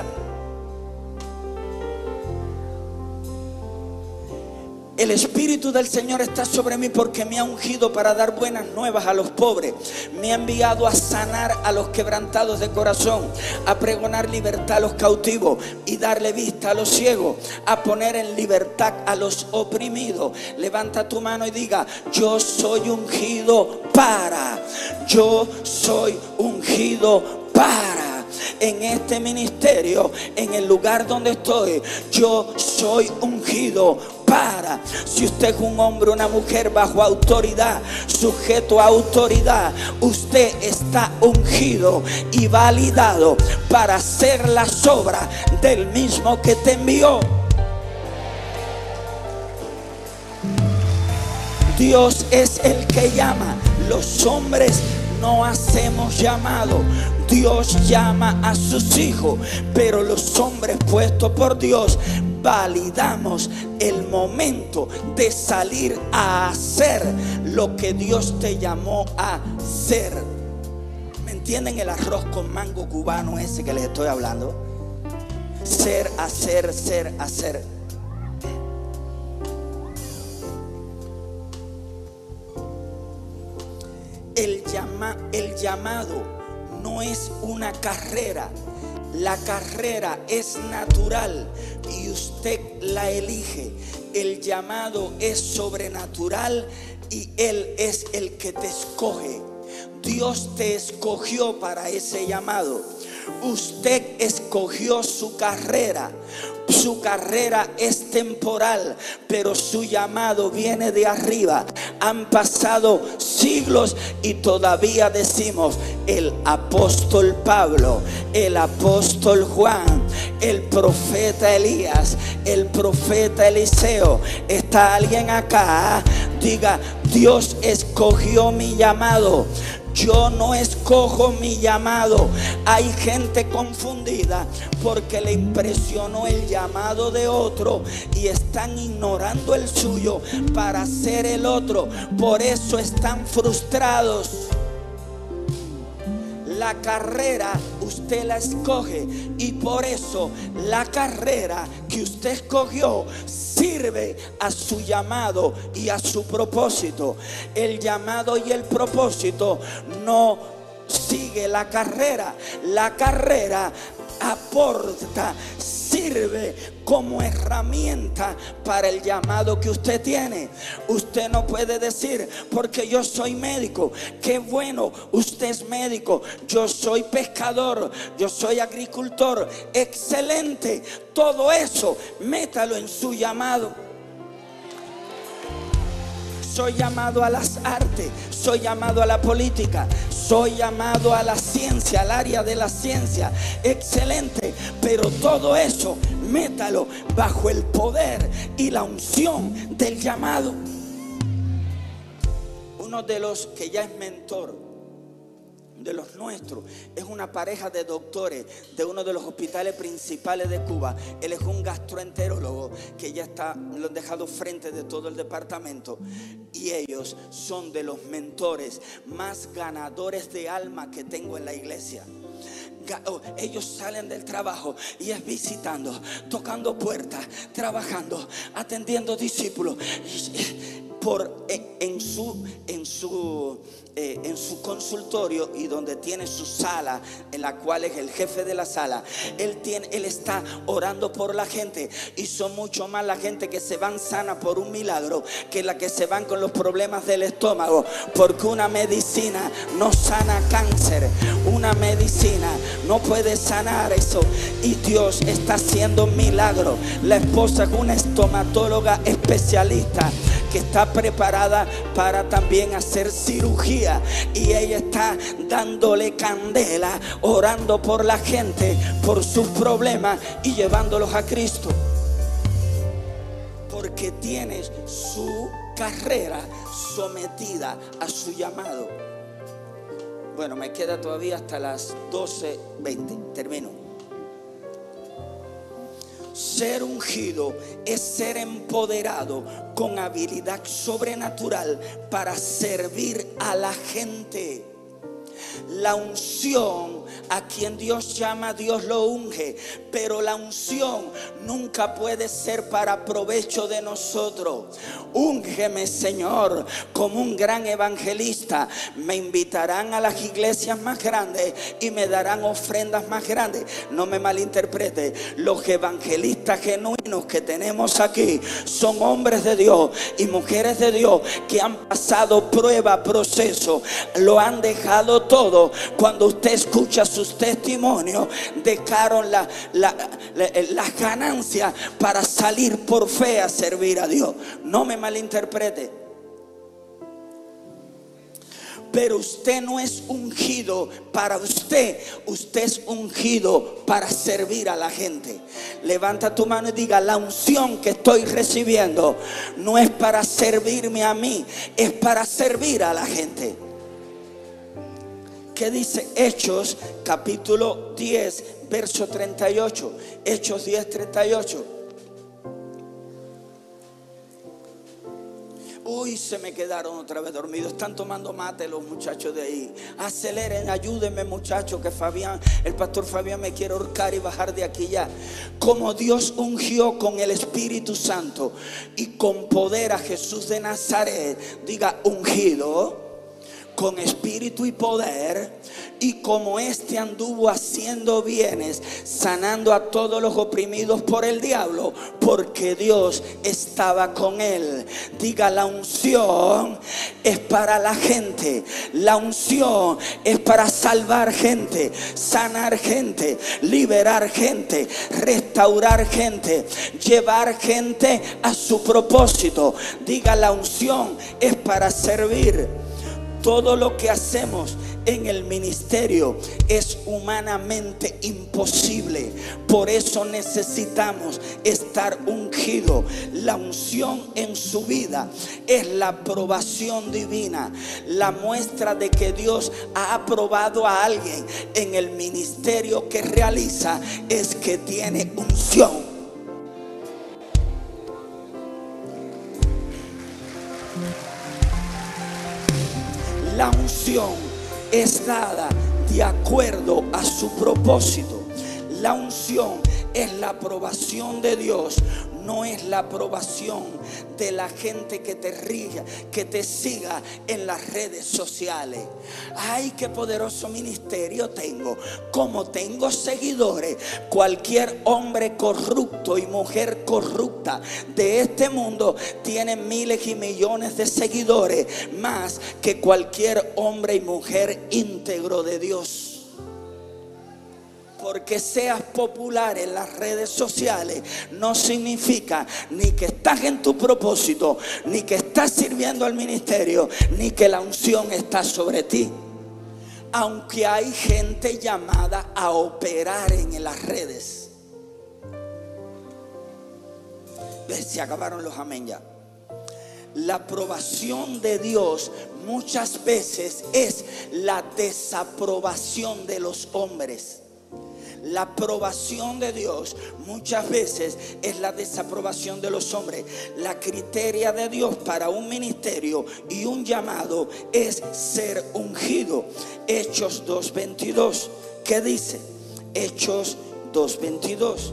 Speaker 1: El Espíritu del Señor está sobre mí porque me ha ungido para dar buenas nuevas a los pobres. Me ha enviado a sanar a los quebrantados de corazón, a pregonar libertad a los cautivos y darle vista a los ciegos, a poner en libertad a los oprimidos. Levanta tu mano y diga: yo soy ungido para, yo soy ungido para. En este ministerio, en el lugar donde estoy, yo soy ungido para. Si usted es un hombre o una mujer bajo autoridad, sujeto a autoridad, usted está ungido y validado para hacer las obras del mismo que te envió. Dios es el que llama, los hombres no hacemos llamado. Dios llama a sus hijos, pero los hombres puestos por Dios validamos el momento de salir a hacer lo que Dios te llamó a hacer. ¿Me entienden el arroz con mango cubano ese que les estoy hablando? Ser, hacer, ser, hacer. El, llama, el llamado no es una carrera. La carrera es natural y usted la elige. El llamado es sobrenatural y Él es el que te escoge. Dios te escogió para ese llamado. Usted escogió su carrera. Su carrera es temporal, pero su llamado viene de arriba. Han pasado siglos y todavía decimos: el apóstol Pablo, el apóstol Juan, el profeta Elías, el profeta Eliseo. ¿Está alguien acá? Diga: Dios escogió mi llamado. Yo no escojo mi llamado. Hay gente confundida porque le impresionó el llamado de otro y están ignorando el suyo para hacer el otro. Por eso están frustrados. La carrera usted la escoge y por eso la carrera que usted escogió sirve a su llamado y a su propósito. El llamado y el propósito no sigue la carrera. La carrera aporta, sirve como herramienta para el llamado que usted tiene. Usted no puede decir: porque yo soy médico. Qué bueno, usted es médico. Yo soy pescador, yo soy agricultor. Excelente. Todo eso métalo en su llamado. Soy llamado a las artes, soy llamado a la política, soy llamado a la ciencia, al área de la ciencia. Excelente, pero todo eso métalo bajo el poder y la unción del llamado. Uno de los que ya es mentor de los nuestros es una pareja de doctores de uno de los hospitales principales de Cuba. Él es un gastroenterólogo que ya está, lo han dejado frente de todo el departamento, y ellos son de los mentores más ganadores de alma que tengo en la iglesia. Ellos salen del trabajo y es visitando, tocando puertas, trabajando, atendiendo discípulos. Por, en su en su eh, en su consultorio y donde tiene su sala, en la cual es el jefe de la sala, él tiene él está orando por la gente, y son mucho más la gente que se van sana por un milagro que la que se van con los problemas del estómago, porque una medicina no sana cáncer, una medicina no puede sanar eso, y Dios está haciendo milagros. La esposa es una estomatóloga especialista que está preparada para también hacer cirugía, y ella está dándole candela, orando por la gente, por sus problemas y llevándolos a Cristo, porque tienes su carrera sometida a su llamado. Bueno, me queda todavía hasta las doce veinte, termino. Ser ungido es ser empoderado con habilidad sobrenatural para servir a la gente. La unción, a quien Dios llama, Dios lo unge, pero la unción nunca puede ser para provecho de nosotros. Úngeme, Señor, como un gran evangelista. Me invitarán a las iglesias más grandes y me darán ofrendas más grandes. No me malinterprete, los evangelistas genuinos que tenemos aquí son hombres de Dios y mujeres de Dios que han pasado prueba, proceso, lo han dejado todo. Cuando usted escucha sus testimonios, dejaron la, la, la, las ganancias para salir por fe a servir a Dios. No me malinterprete, pero usted no es ungido para usted, usted es ungido para servir a la gente. Levanta tu mano y diga: la unción que estoy recibiendo no es para servirme a mí, es para servir a la gente. ¿Qué dice Hechos capítulo diez, verso treinta y ocho? Hechos diez, treinta y ocho. Uy, se me quedaron otra vez dormidos. Están tomando mate los muchachos de ahí. Aceleren, ayúdenme, muchachos, que Fabián, el pastor Fabián me quiere ahorcar y bajar de aquí ya. Como Dios ungió con el Espíritu Santo y con poder a Jesús de Nazaret, diga ungido, con espíritu y poder, y como éste anduvo haciendo bienes, sanando a todos los oprimidos por el diablo, porque Dios estaba con él. Diga, la unción es para la gente, la unción es para salvar gente, sanar gente, liberar gente, restaurar gente, llevar gente a su propósito. Diga, la unción es para servir. Todo lo que hacemos en el ministerio es humanamente imposible. Por eso necesitamos estar ungidos. La unción en su vida es la aprobación divina. La muestra de que Dios ha aprobado a alguien en el ministerio que realiza es que tiene unción. La unción es dada de acuerdo a su propósito. La unción es la aprobación de Dios, no es la aprobación de la gente que te riga, que te siga en las redes sociales. Ay, qué poderoso ministerio tengo. Como tengo seguidores, cualquier hombre corrupto y mujer corrupta de este mundo tiene miles y millones de seguidores, más que cualquier hombre y mujer íntegro de Dios. Porque seas popular en las redes sociales no significa ni que estás en tu propósito, ni que estás sirviendo al ministerio, ni que la unción está sobre ti. Aunque hay gente llamada a operar en las redes. Se acabaron los amén ya. La aprobación de Dios muchas veces es la desaprobación de los hombres. La aprobación de Dios muchas veces es la desaprobación de los hombres. La criteria de Dios para un ministerio y un llamado es ser ungido. Hechos dos veintidós. ¿Qué dice? Hechos dos veintidós.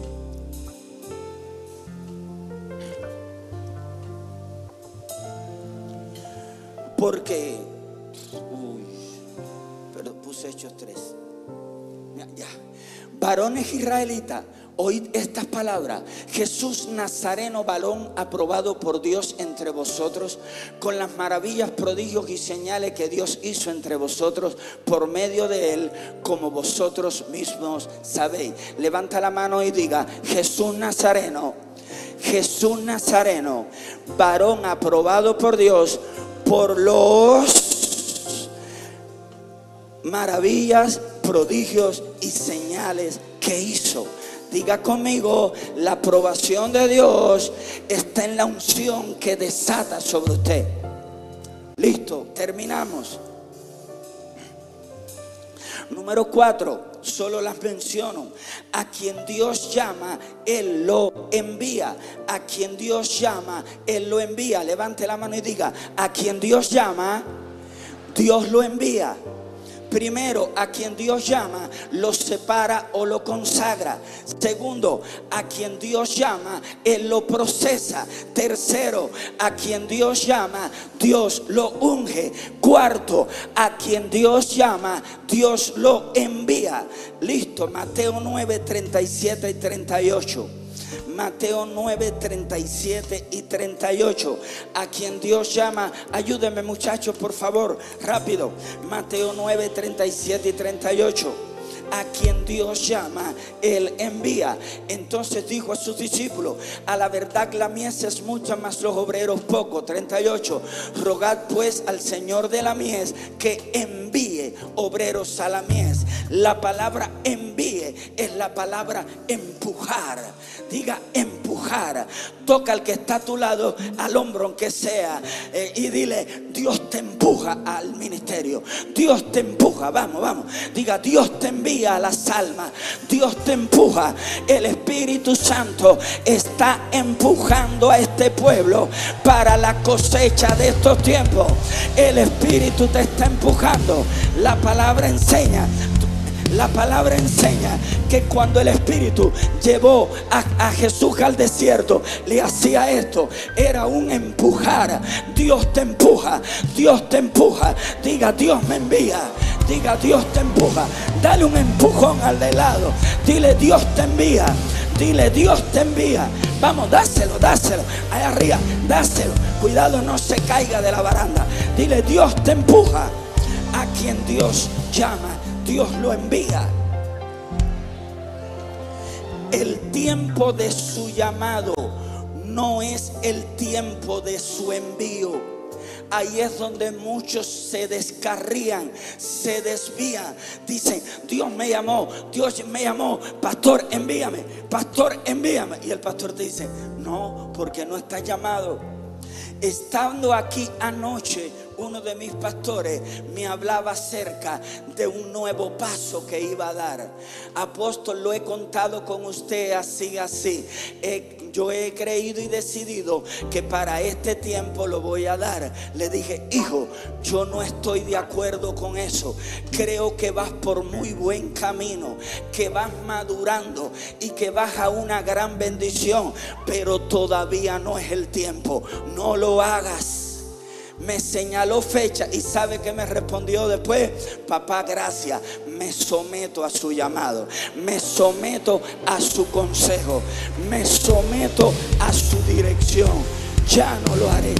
Speaker 1: Porque uy, pero puse Hechos tres. Ya. Varones israelitas, oíd estas palabras. Jesús Nazareno, varón aprobado por Dios entre vosotros, con las maravillas, prodigios y señales que Dios hizo entre vosotros por medio de él, como vosotros mismos sabéis. Levanta la mano y diga: Jesús Nazareno, Jesús Nazareno, varón aprobado por Dios por los maravillas, prodigios y señales que hizo. Diga conmigo: la aprobación de Dios está en la unción que desata sobre usted. Listo, terminamos. Número cuatro, solo las menciono. A quien Dios llama, Él lo envía. A quien Dios llama, Él lo envía. Levante la mano y diga: a quien Dios llama, Dios lo envía. Primero, a quien Dios llama, lo separa o lo consagra. Segundo, a quien Dios llama, Él lo procesa. Tercero, a quien Dios llama, Dios lo unge. Cuarto, a quien Dios llama, Dios lo envía. Listo, Mateo nueve, treinta y siete y treinta y ocho. Mateo nueve, treinta y siete y treinta y ocho. A quien Dios llama, ayúdenme muchachos por favor, rápido. Mateo nueve, treinta y siete y treinta y ocho. A quien Dios llama, Él envía. Entonces dijo a sus discípulos: a la verdad la mies es mucha, mas los obreros poco. Treinta y ocho. Rogad pues al Señor de la mies que envíe obreros a la mies. La palabra envíe es la palabra empujar. Diga empujar. empujar. Toca al que está a tu lado, al hombro aunque sea, eh, y dile: Dios te empuja al ministerio. Dios te empuja, vamos, vamos. Diga: Dios te envía a las almas. Dios te empuja. El Espíritu Santo está empujando a este pueblo para la cosecha de estos tiempos. El Espíritu te está empujando. La palabra enseña. La palabra enseña que cuando el Espíritu llevó a, a Jesús al desierto, le hacía esto. Era un empujar. Dios te empuja. Dios te empuja. Diga: Dios me envía. Diga: Dios te empuja. Dale un empujón al de lado. Dile: Dios te envía. Dile: Dios te envía. Vamos, dáselo, dáselo. Allá arriba, dáselo. Cuidado, no se caiga de la baranda. Dile: Dios te empuja. A quien Dios llama, Dios lo envía. El tiempo de su llamado no es el tiempo de su envío. Ahí es donde muchos se descarrían, se desvían. Dicen: Dios me llamó, Dios me llamó, pastor envíame, pastor envíame. Y el pastor te dice: no, porque no estás llamado. Estando aquí anoche, uno de mis pastores me hablaba acerca de un nuevo paso que iba a dar. Apóstol, lo he contado con usted así, así. Eh, yo he creído y decidido que para este tiempo lo voy a dar. Le dije: hijo, yo no estoy de acuerdo con eso. Creo que vas por muy buen camino, que vas madurando y que vas a una gran bendición, pero todavía no es el tiempo. No lo hagas. Me señaló fecha y ¿sabe qué me respondió después? Papá, gracias, me someto a su llamado, me someto a su consejo, me someto a su dirección. Ya no lo haré.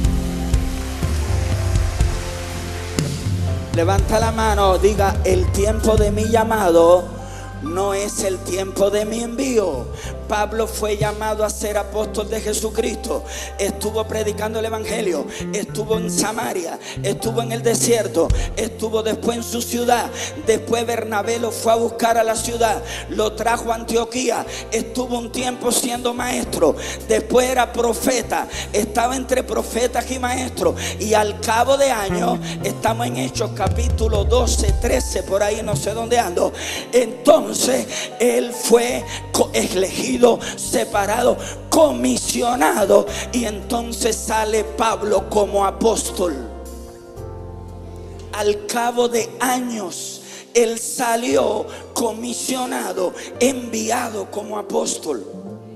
Speaker 1: Levanta la mano, diga: el tiempo de mi llamado no es el tiempo de mi envío. Pablo fue llamado a ser apóstol de Jesucristo. Estuvo predicando el evangelio. Estuvo en Samaria. Estuvo en el desierto. Estuvo después en su ciudad. Después Bernabé lo fue a buscar a la ciudad. Lo trajo a Antioquía. Estuvo un tiempo siendo maestro. Después era profeta. Estaba entre profetas y maestros. Y al cabo de años, estamos en Hechos capítulo doce, trece, por ahí no sé dónde ando. Entonces él fue elegido, separado, comisionado, y entonces sale Pablo como apóstol. Al cabo de años él salió comisionado, enviado como apóstol.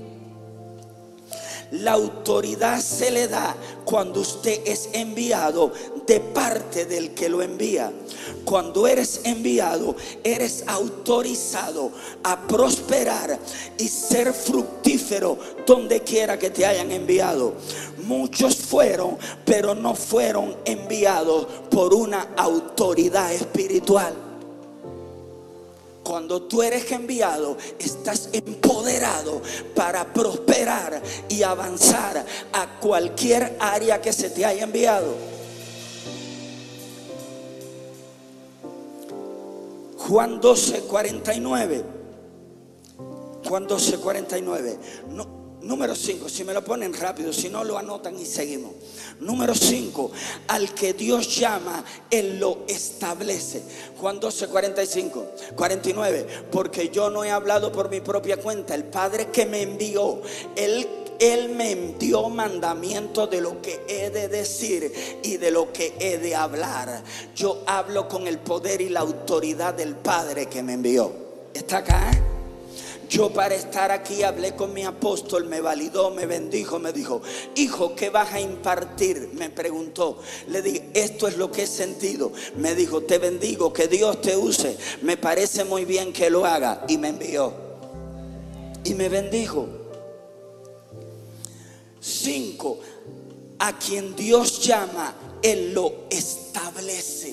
Speaker 1: La autoridad se le da cuando usted es enviado de parte del que lo envía. Cuando eres enviado, eres autorizado a prosperar y ser fructífero donde quiera que te hayan enviado. Muchos fueron, pero no fueron enviados por una autoridad espiritual. Cuando tú eres enviado, estás empoderado para prosperar y avanzar a cualquier área que se te haya enviado. Juan doce, cuarenta y nueve. Juan doce, cuarenta y nueve. No. Número cinco, si me lo ponen rápido, si no lo anotan y seguimos. Número cinco, al que Dios llama, Él lo establece. Juan doce, cuarenta y cinco, cuarenta y nueve. Porque yo no he hablado por mi propia cuenta. El Padre que me envió, Él Él me dio mandamiento de lo que he de decir y de lo que he de hablar. Yo hablo con el poder y la autoridad del Padre que me envió. ¿Está acá? ¿eh? Yo para estar aquí hablé con mi apóstol, me validó, me bendijo, me dijo: hijo, ¿qué vas a impartir? Me preguntó. Le dije: esto es lo que he sentido. Me dijo: te bendigo, que Dios te use. Me parece muy bien que lo haga. Y me envió. Y me bendijo. Cinco, a quien Dios llama, Él lo establece.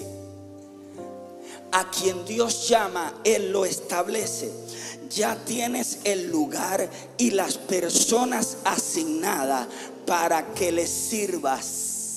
Speaker 1: A quien Dios llama, Él lo establece. Ya tienes el lugar y las personas asignadas para que les sirvas.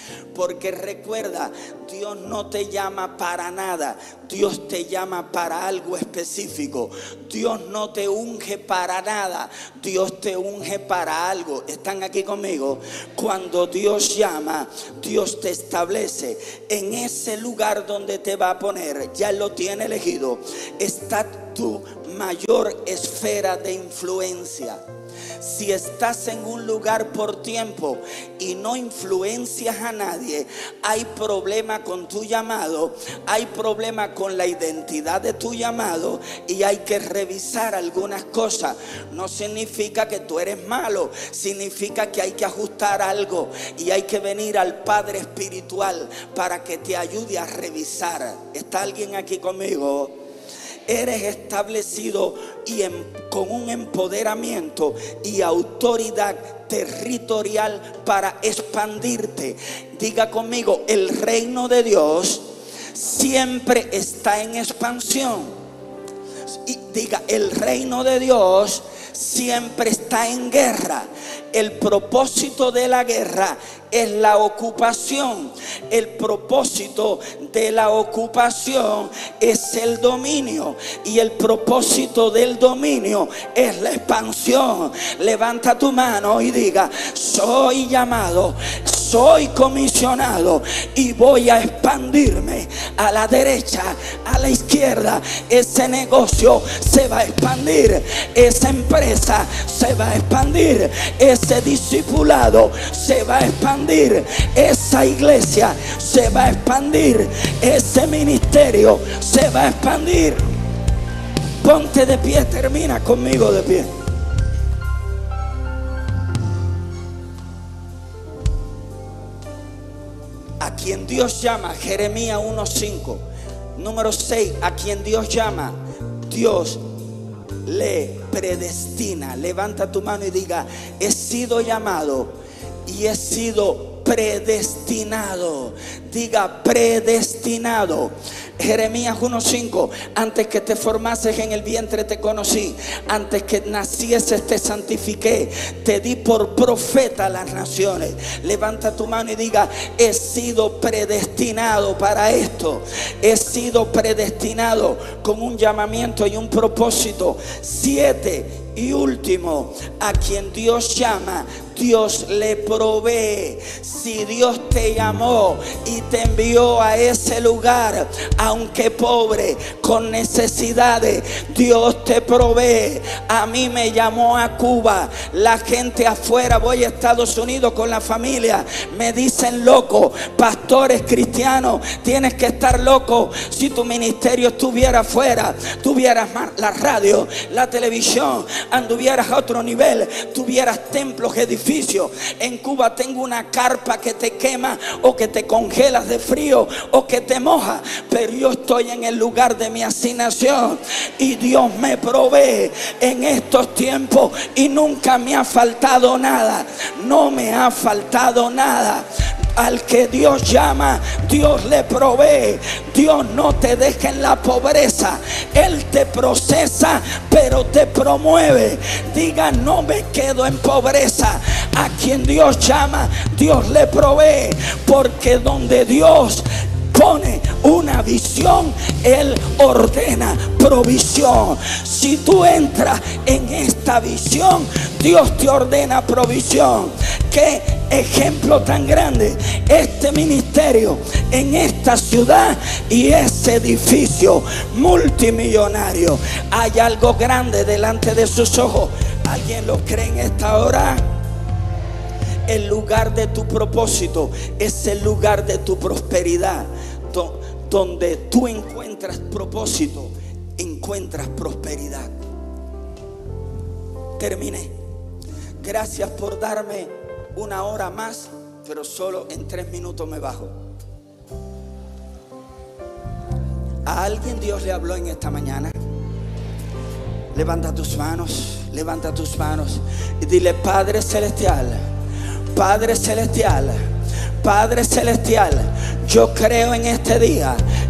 Speaker 1: Porque recuerda, Dios no te llama para nada. Dios te llama para algo específico. Dios no te unge para nada. Dios te unge para algo. ¿Están aquí conmigo? Cuando Dios llama, Dios te establece en ese lugar donde te va a poner. Ya lo tiene elegido. Está tu mayor esfera de influencia. Si estás en un lugar por tiempo y no influencias a nadie, hay problema con tu llamado, hay problema con la identidad de tu llamado y hay que revisar algunas cosas. No significa que tú eres malo, significa que hay que ajustar algo y hay que venir al Padre espiritual para que te ayude a revisar. ¿Está alguien aquí conmigo? Eres establecido y en, con un empoderamiento y autoridad territorial para expandirte. Diga conmigo, el reino de Dios siempre está en expansión. Y diga, el reino de Dios siempre está en guerra. El propósito de la guerra es la ocupación. El propósito de la ocupación es el dominio. Y el propósito del dominio es la expansión. Levanta tu mano y diga, soy llamado, soy comisionado y voy a expandirme a la derecha, a la izquierda. Ese negocio se va a expandir. Esa empresa se va a expandir. Ese discipulado se va a expandir. Esa iglesia se va a expandir. Ese ministerio se va a expandir. Ponte de pie, termina conmigo de pie. A quien Dios llama, Jeremías uno cinco. Número seis, a quien Dios llama, Dios le predestina. Levanta tu mano y diga, he sido llamado y he sido predestinado. Diga, predestinado. Jeremías uno cinco. Antes que te formases en el vientre te conocí, antes que nacieses te santifiqué, te di por profeta a las naciones. Levanta tu mano y diga, he sido predestinado para esto. He sido predestinado con un llamamiento y un propósito. Siete y último, a quien Dios llama, Dios le provee. Si Dios te llamó y te envió a ese lugar, aunque pobre, con necesidades, Dios te provee. A mí me llamó a Cuba. La gente afuera, voy a Estados Unidos con la familia, me dicen loco. Pastores cristianos, tienes que estar loco. Si tu ministerio estuviera afuera, tuvieras la radio, la televisión, anduvieras a otro nivel, tuvieras templos, edificios. En Cuba tengo una carpa que te quema o que te congelas de frío o que te moja, pero yo estoy en el lugar de mi asignación y Dios me provee en estos tiempos y nunca me ha faltado nada. No me ha faltado nada. Al que Dios llama, Dios le provee. Dios no te deja en la pobreza. Él te procesa, pero te promueve. Diga, no me quedo en pobreza. A quien Dios llama, Dios le provee. Porque donde Dios pone una visión, Él ordena provisión. Si tú entras en esta visión, Dios te ordena provisión. Qué ejemplo tan grande este ministerio en esta ciudad y ese edificio multimillonario. Hay algo grande delante de sus ojos. ¿Alguien lo cree en esta hora? El lugar de tu propósito es el lugar de tu prosperidad. Donde tú encuentras propósito, encuentras prosperidad. Terminé. Gracias por darme una hora más, pero solo en tres minutos me bajo. ¿A alguien Dios le habló en esta mañana? Levanta tus manos, levanta tus manos y dile: Padre Celestial, Padre Celestial, Padre Celestial, yo creo en este día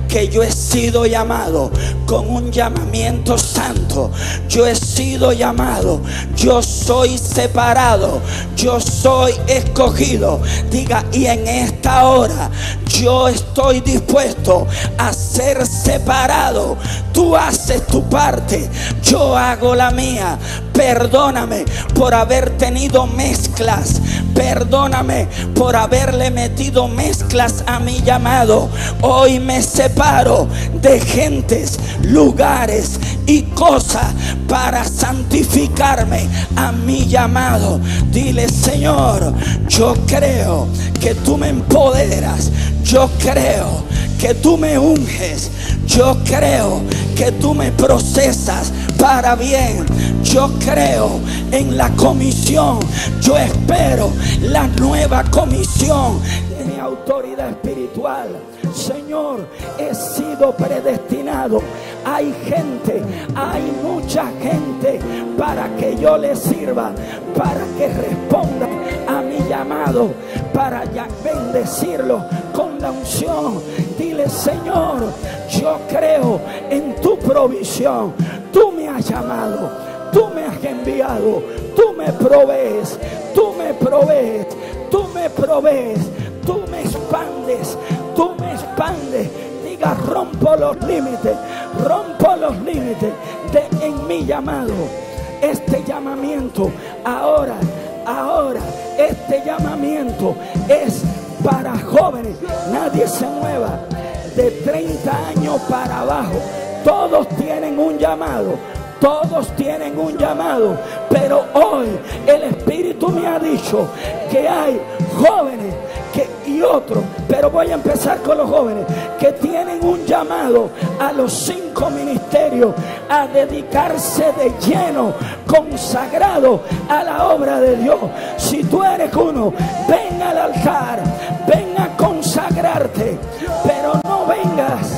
Speaker 1: que yo he sido llamado con un llamamiento santo. Yo he sido llamado, yo soy separado, yo soy escogido. Diga, y en esta hora yo estoy dispuesto a ser separado. Tú haces tu parte, yo hago la mía. Perdóname por haber tenido mezclas. Perdóname por haberle metido mezclas a mi llamado. Hoy me separo de gentes, lugares y cosas para santificarme a mi llamado. Dile, Señor, yo creo que tú me empoderas. Yo creo que tú me unges. Yo creo que tú me procesas para bien. Yo creo en la comisión. Yo espero la nueva comisión de mi autoridad espiritual. Señor, he sido predestinado. Hay gente, hay mucha gente para que yo le sirva, para que responda a mi llamado, para ya bendecirlo con la unción. Dile, Señor, yo creo en tu provisión. Tú me has llamado, tú me has enviado, tú me provees, tú me provees, tú me provees, tú me expandes, tú me expandes. Diga, rompo los límites, rompo los límites de en mi llamado. Este llamamiento ahora, ahora, este llamamiento es para jóvenes. Nadie se mueva de treinta años para abajo. Todos tienen un llamado. Todos tienen un llamado, pero hoy el Espíritu me ha dicho que hay jóvenes que, y otros, pero voy a empezar con los jóvenes que tienen un llamado a los cinco ministerios, a dedicarse de lleno, consagrado a la obra de Dios. Si tú eres uno, ven al altar, ven a consagrarte, pero no vengas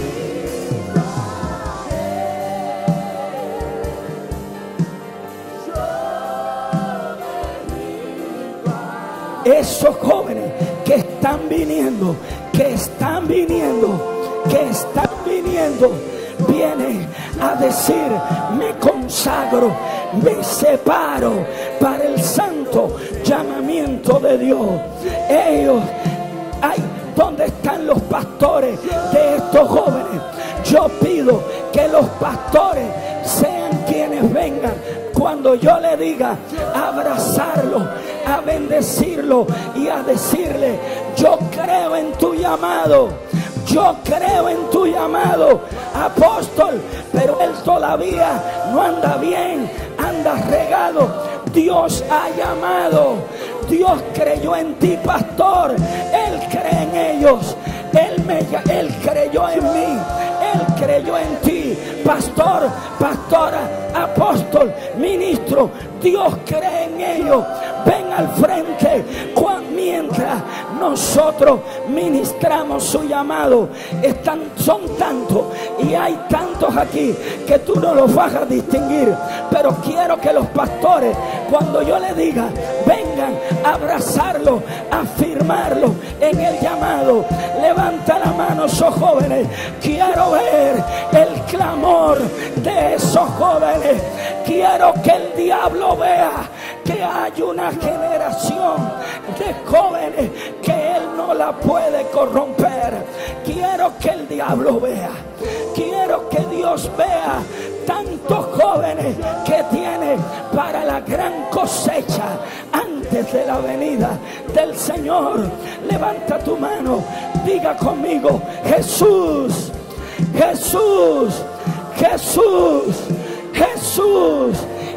Speaker 1: esos jóvenes que están viniendo, que están viniendo, que están viniendo, vienen a decir, me consagro, me separo para el santo llamamiento de Dios. Ellos, ay, ¿dónde están los pastores de estos jóvenes? Yo pido que los pastores sean quienes vengan cuando yo le diga, a abrazarlo, a bendecirlo y a decirle, yo creo en tu llamado, yo creo en tu llamado, apóstol, pero él todavía no anda bien, anda regado. Dios ha llamado, Dios creyó en ti, pastor, él cree en ellos, él, me, él creyó en mí, él creyó en ti, pastor, pastora, apóstol, ministro, Dios cree en ellos. Ven al frente mientras nosotros ministramos su llamado. Están, son tantos y hay tantos aquí que tú no los vas a distinguir, pero quiero que los pastores, cuando yo les diga, vengan a abrazarlo, a firmarlo en el llamado. Levanta la mano esos jóvenes. Quiero ver el clamor de esos jóvenes. Quiero que el diablo vea que hay una generación de jóvenes que él no la puede corromper. Quiero que el diablo vea, quiero que Dios vea tantos jóvenes que tiene para la gran cosecha antes de la venida del Señor. Levanta tu mano, diga conmigo, Jesús, Jesús, Jesús, Jesús,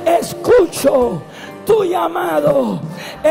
Speaker 1: escucho tu llamado,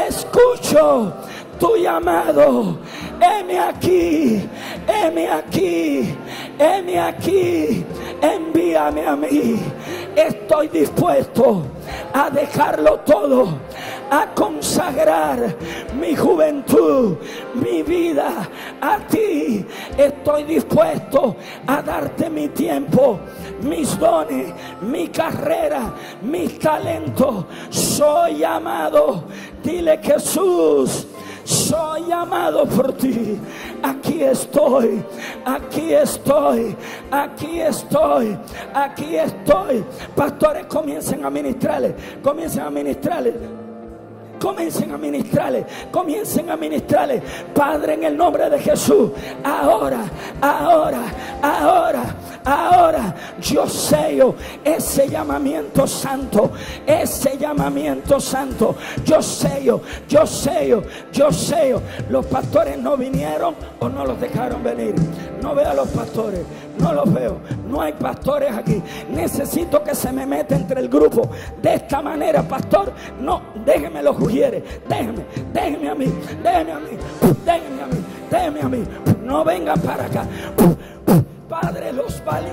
Speaker 1: escucho tu llamado. Heme aquí, heme aquí, heme aquí, envíame a mí. Estoy dispuesto a dejarlo todo, a consagrar mi juventud, mi vida a ti. Estoy dispuesto a darte mi tiempo, mis dones, mi carrera, mis talentos. Soy llamado. Dile, Jesús, soy llamado por ti.
Speaker 2: aquí estoy, aquí estoy, aquí estoy, aquí estoy. Pastores, comiencen a ministrarles, comiencen a ministrarles. Comiencen a ministrarle, comiencen a ministrarle. Padre, en el nombre de Jesús, ahora, ahora, ahora, ahora, yo sello ese llamamiento santo, ese llamamiento santo. Yo sello, yo sello, yo sello. Los pastores no vinieron o no los dejaron venir. No veo a los pastores, no los veo. No hay pastores aquí. Necesito que se me meta entre el grupo de esta manera, pastor. No, déjeme los ujieres, déjeme, déjeme a mí, déjeme a mí, déjeme a mí, déjeme a mí. No vengan para acá. Padre, los vale.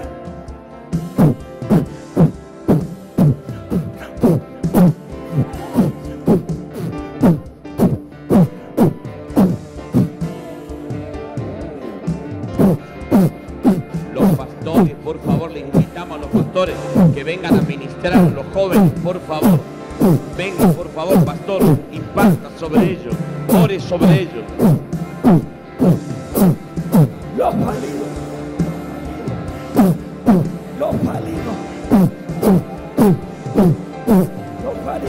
Speaker 3: Por favor, le invitamos a los pastores que vengan a ministrar, los jóvenes, por favor. Vengan, por favor, pastor, impacta sobre ellos, ore sobre ellos.
Speaker 2: Los válidos, los válidos, los válidos.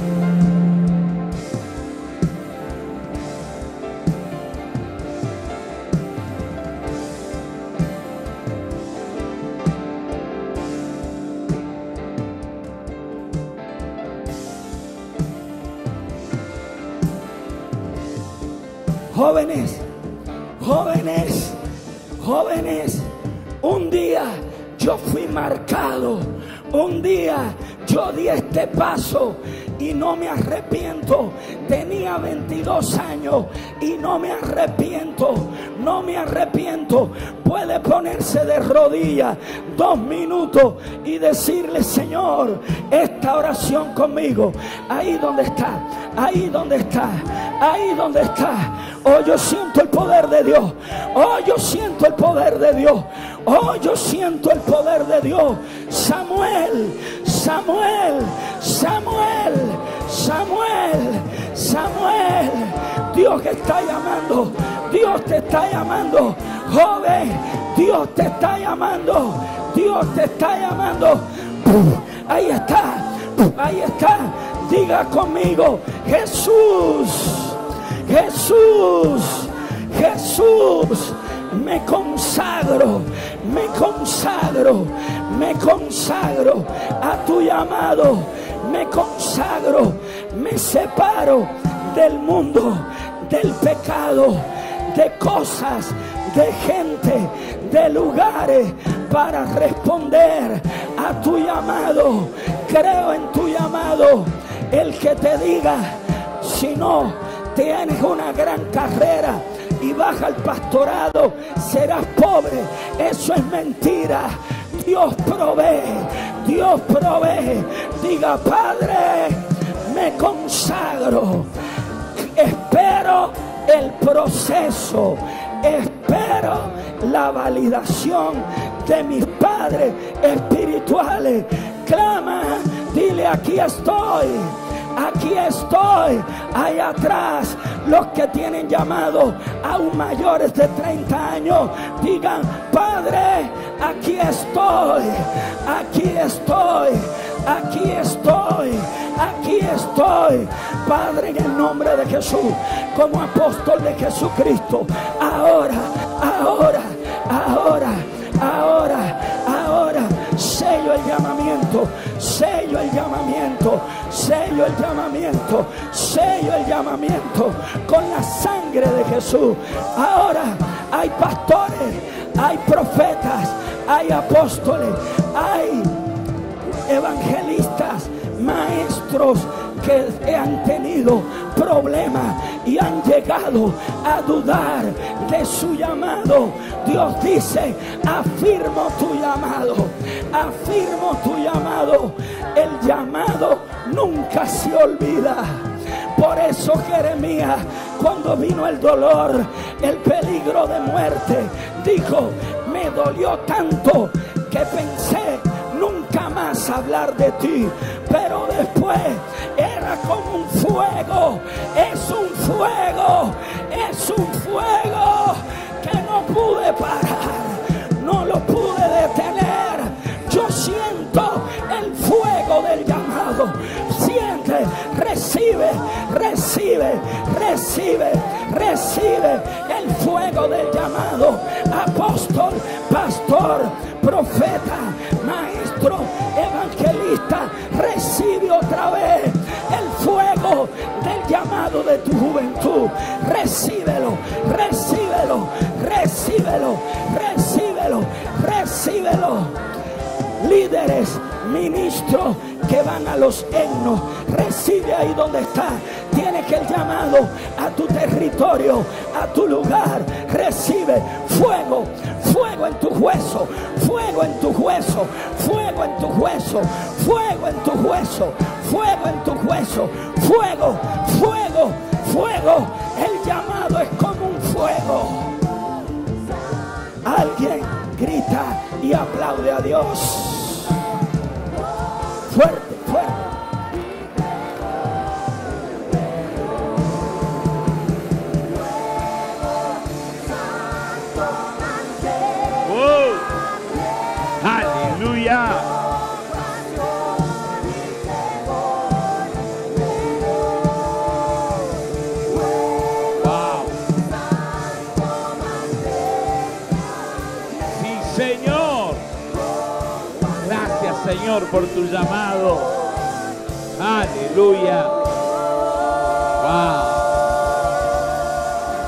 Speaker 2: Jóvenes, jóvenes, jóvenes, un día yo fui marcado, un día yo di este paso y no me arrepiento. Tenía veintidós años y no me arrepiento, no me arrepiento. Puede ponerse de rodillas dos minutos y decirle: Señor, esta oración conmigo. Ahí donde está, ahí donde está, ahí donde está. Oh, yo siento el poder de Dios. Oh, yo siento el poder de Dios. Oh, yo siento el poder de Dios. Samuel, Samuel, Samuel, Samuel, Samuel. Dios te está llamando. Dios te está llamando. Joven, Dios te está llamando. Dios te está llamando. Ahí está, ahí está. Diga conmigo: Jesús, Jesús, Jesús. Me consagro, me consagro, me consagro a tu llamado. Me consagro, me separo del mundo, del pecado, de cosas, de gente, de lugares, para responder a tu llamado. Creo en tu llamado. El que te diga: si no tienes una gran carrera y vas al pastorado, serás pobre, eso es mentira. Dios provee, Dios provee. Diga: Padre, me consagro, espero el proceso, espero la validación de mis padres espirituales. Clama, dile: aquí estoy, aquí estoy. Allá atrás, los que tienen llamado aún mayores de treinta años, digan: Padre, aquí estoy, aquí estoy, aquí estoy, aquí estoy. Padre, en el nombre de Jesús, como apóstol de Jesucristo, ahora, ahora, ahora, ahora, ahora, sello el llamamiento, sello el llamamiento, sello el llamamiento, sello el llamamiento con la sangre de Jesús. Ahora hay pastores, hay profetas, hay apóstoles, hay evangelistas, maestros que han tenido problemas y han llegado a dudar de su llamado. Dios dice: afirmo tu llamado, afirmo tu llamado. El llamado nunca se olvida. Por eso Jeremías, cuando vino el dolor, el peligro de muerte, dijo: me dolió tanto que pensé nunca más hablar de ti. Pero después era como un fuego, es un fuego, es un fuego, pude parar, no lo pude detener. Yo siento el fuego del llamado. Siente, recibe, recibe, recibe, recibe el fuego del llamado. Apóstol, pastor, profeta, maestro, evangelista, recibe otra vez el fuego del llamado de tu juventud. Recíbelo, recíbelo, recíbelo, recíbelo, recíbelo. Líderes, ministros que van a los etnos, recibe ahí donde está. Tienes el llamado a tu territorio, a tu lugar. Recibe fuego, fuego en tu hueso, fuego en tu hueso, fuego en tu hueso, fuego en tu hueso, fuego en tu hueso, fuego, fuego, fuego. El llamado es como un fuego. Alguien grita y aplaude a Dios. Fuerte, fuerte.
Speaker 3: ¡Wow! ¡Aleluya! ¡Wow! ¡Sí, Señor! Gracias, Señor, por tu llamado. ¡Aleluya! ¡Wow!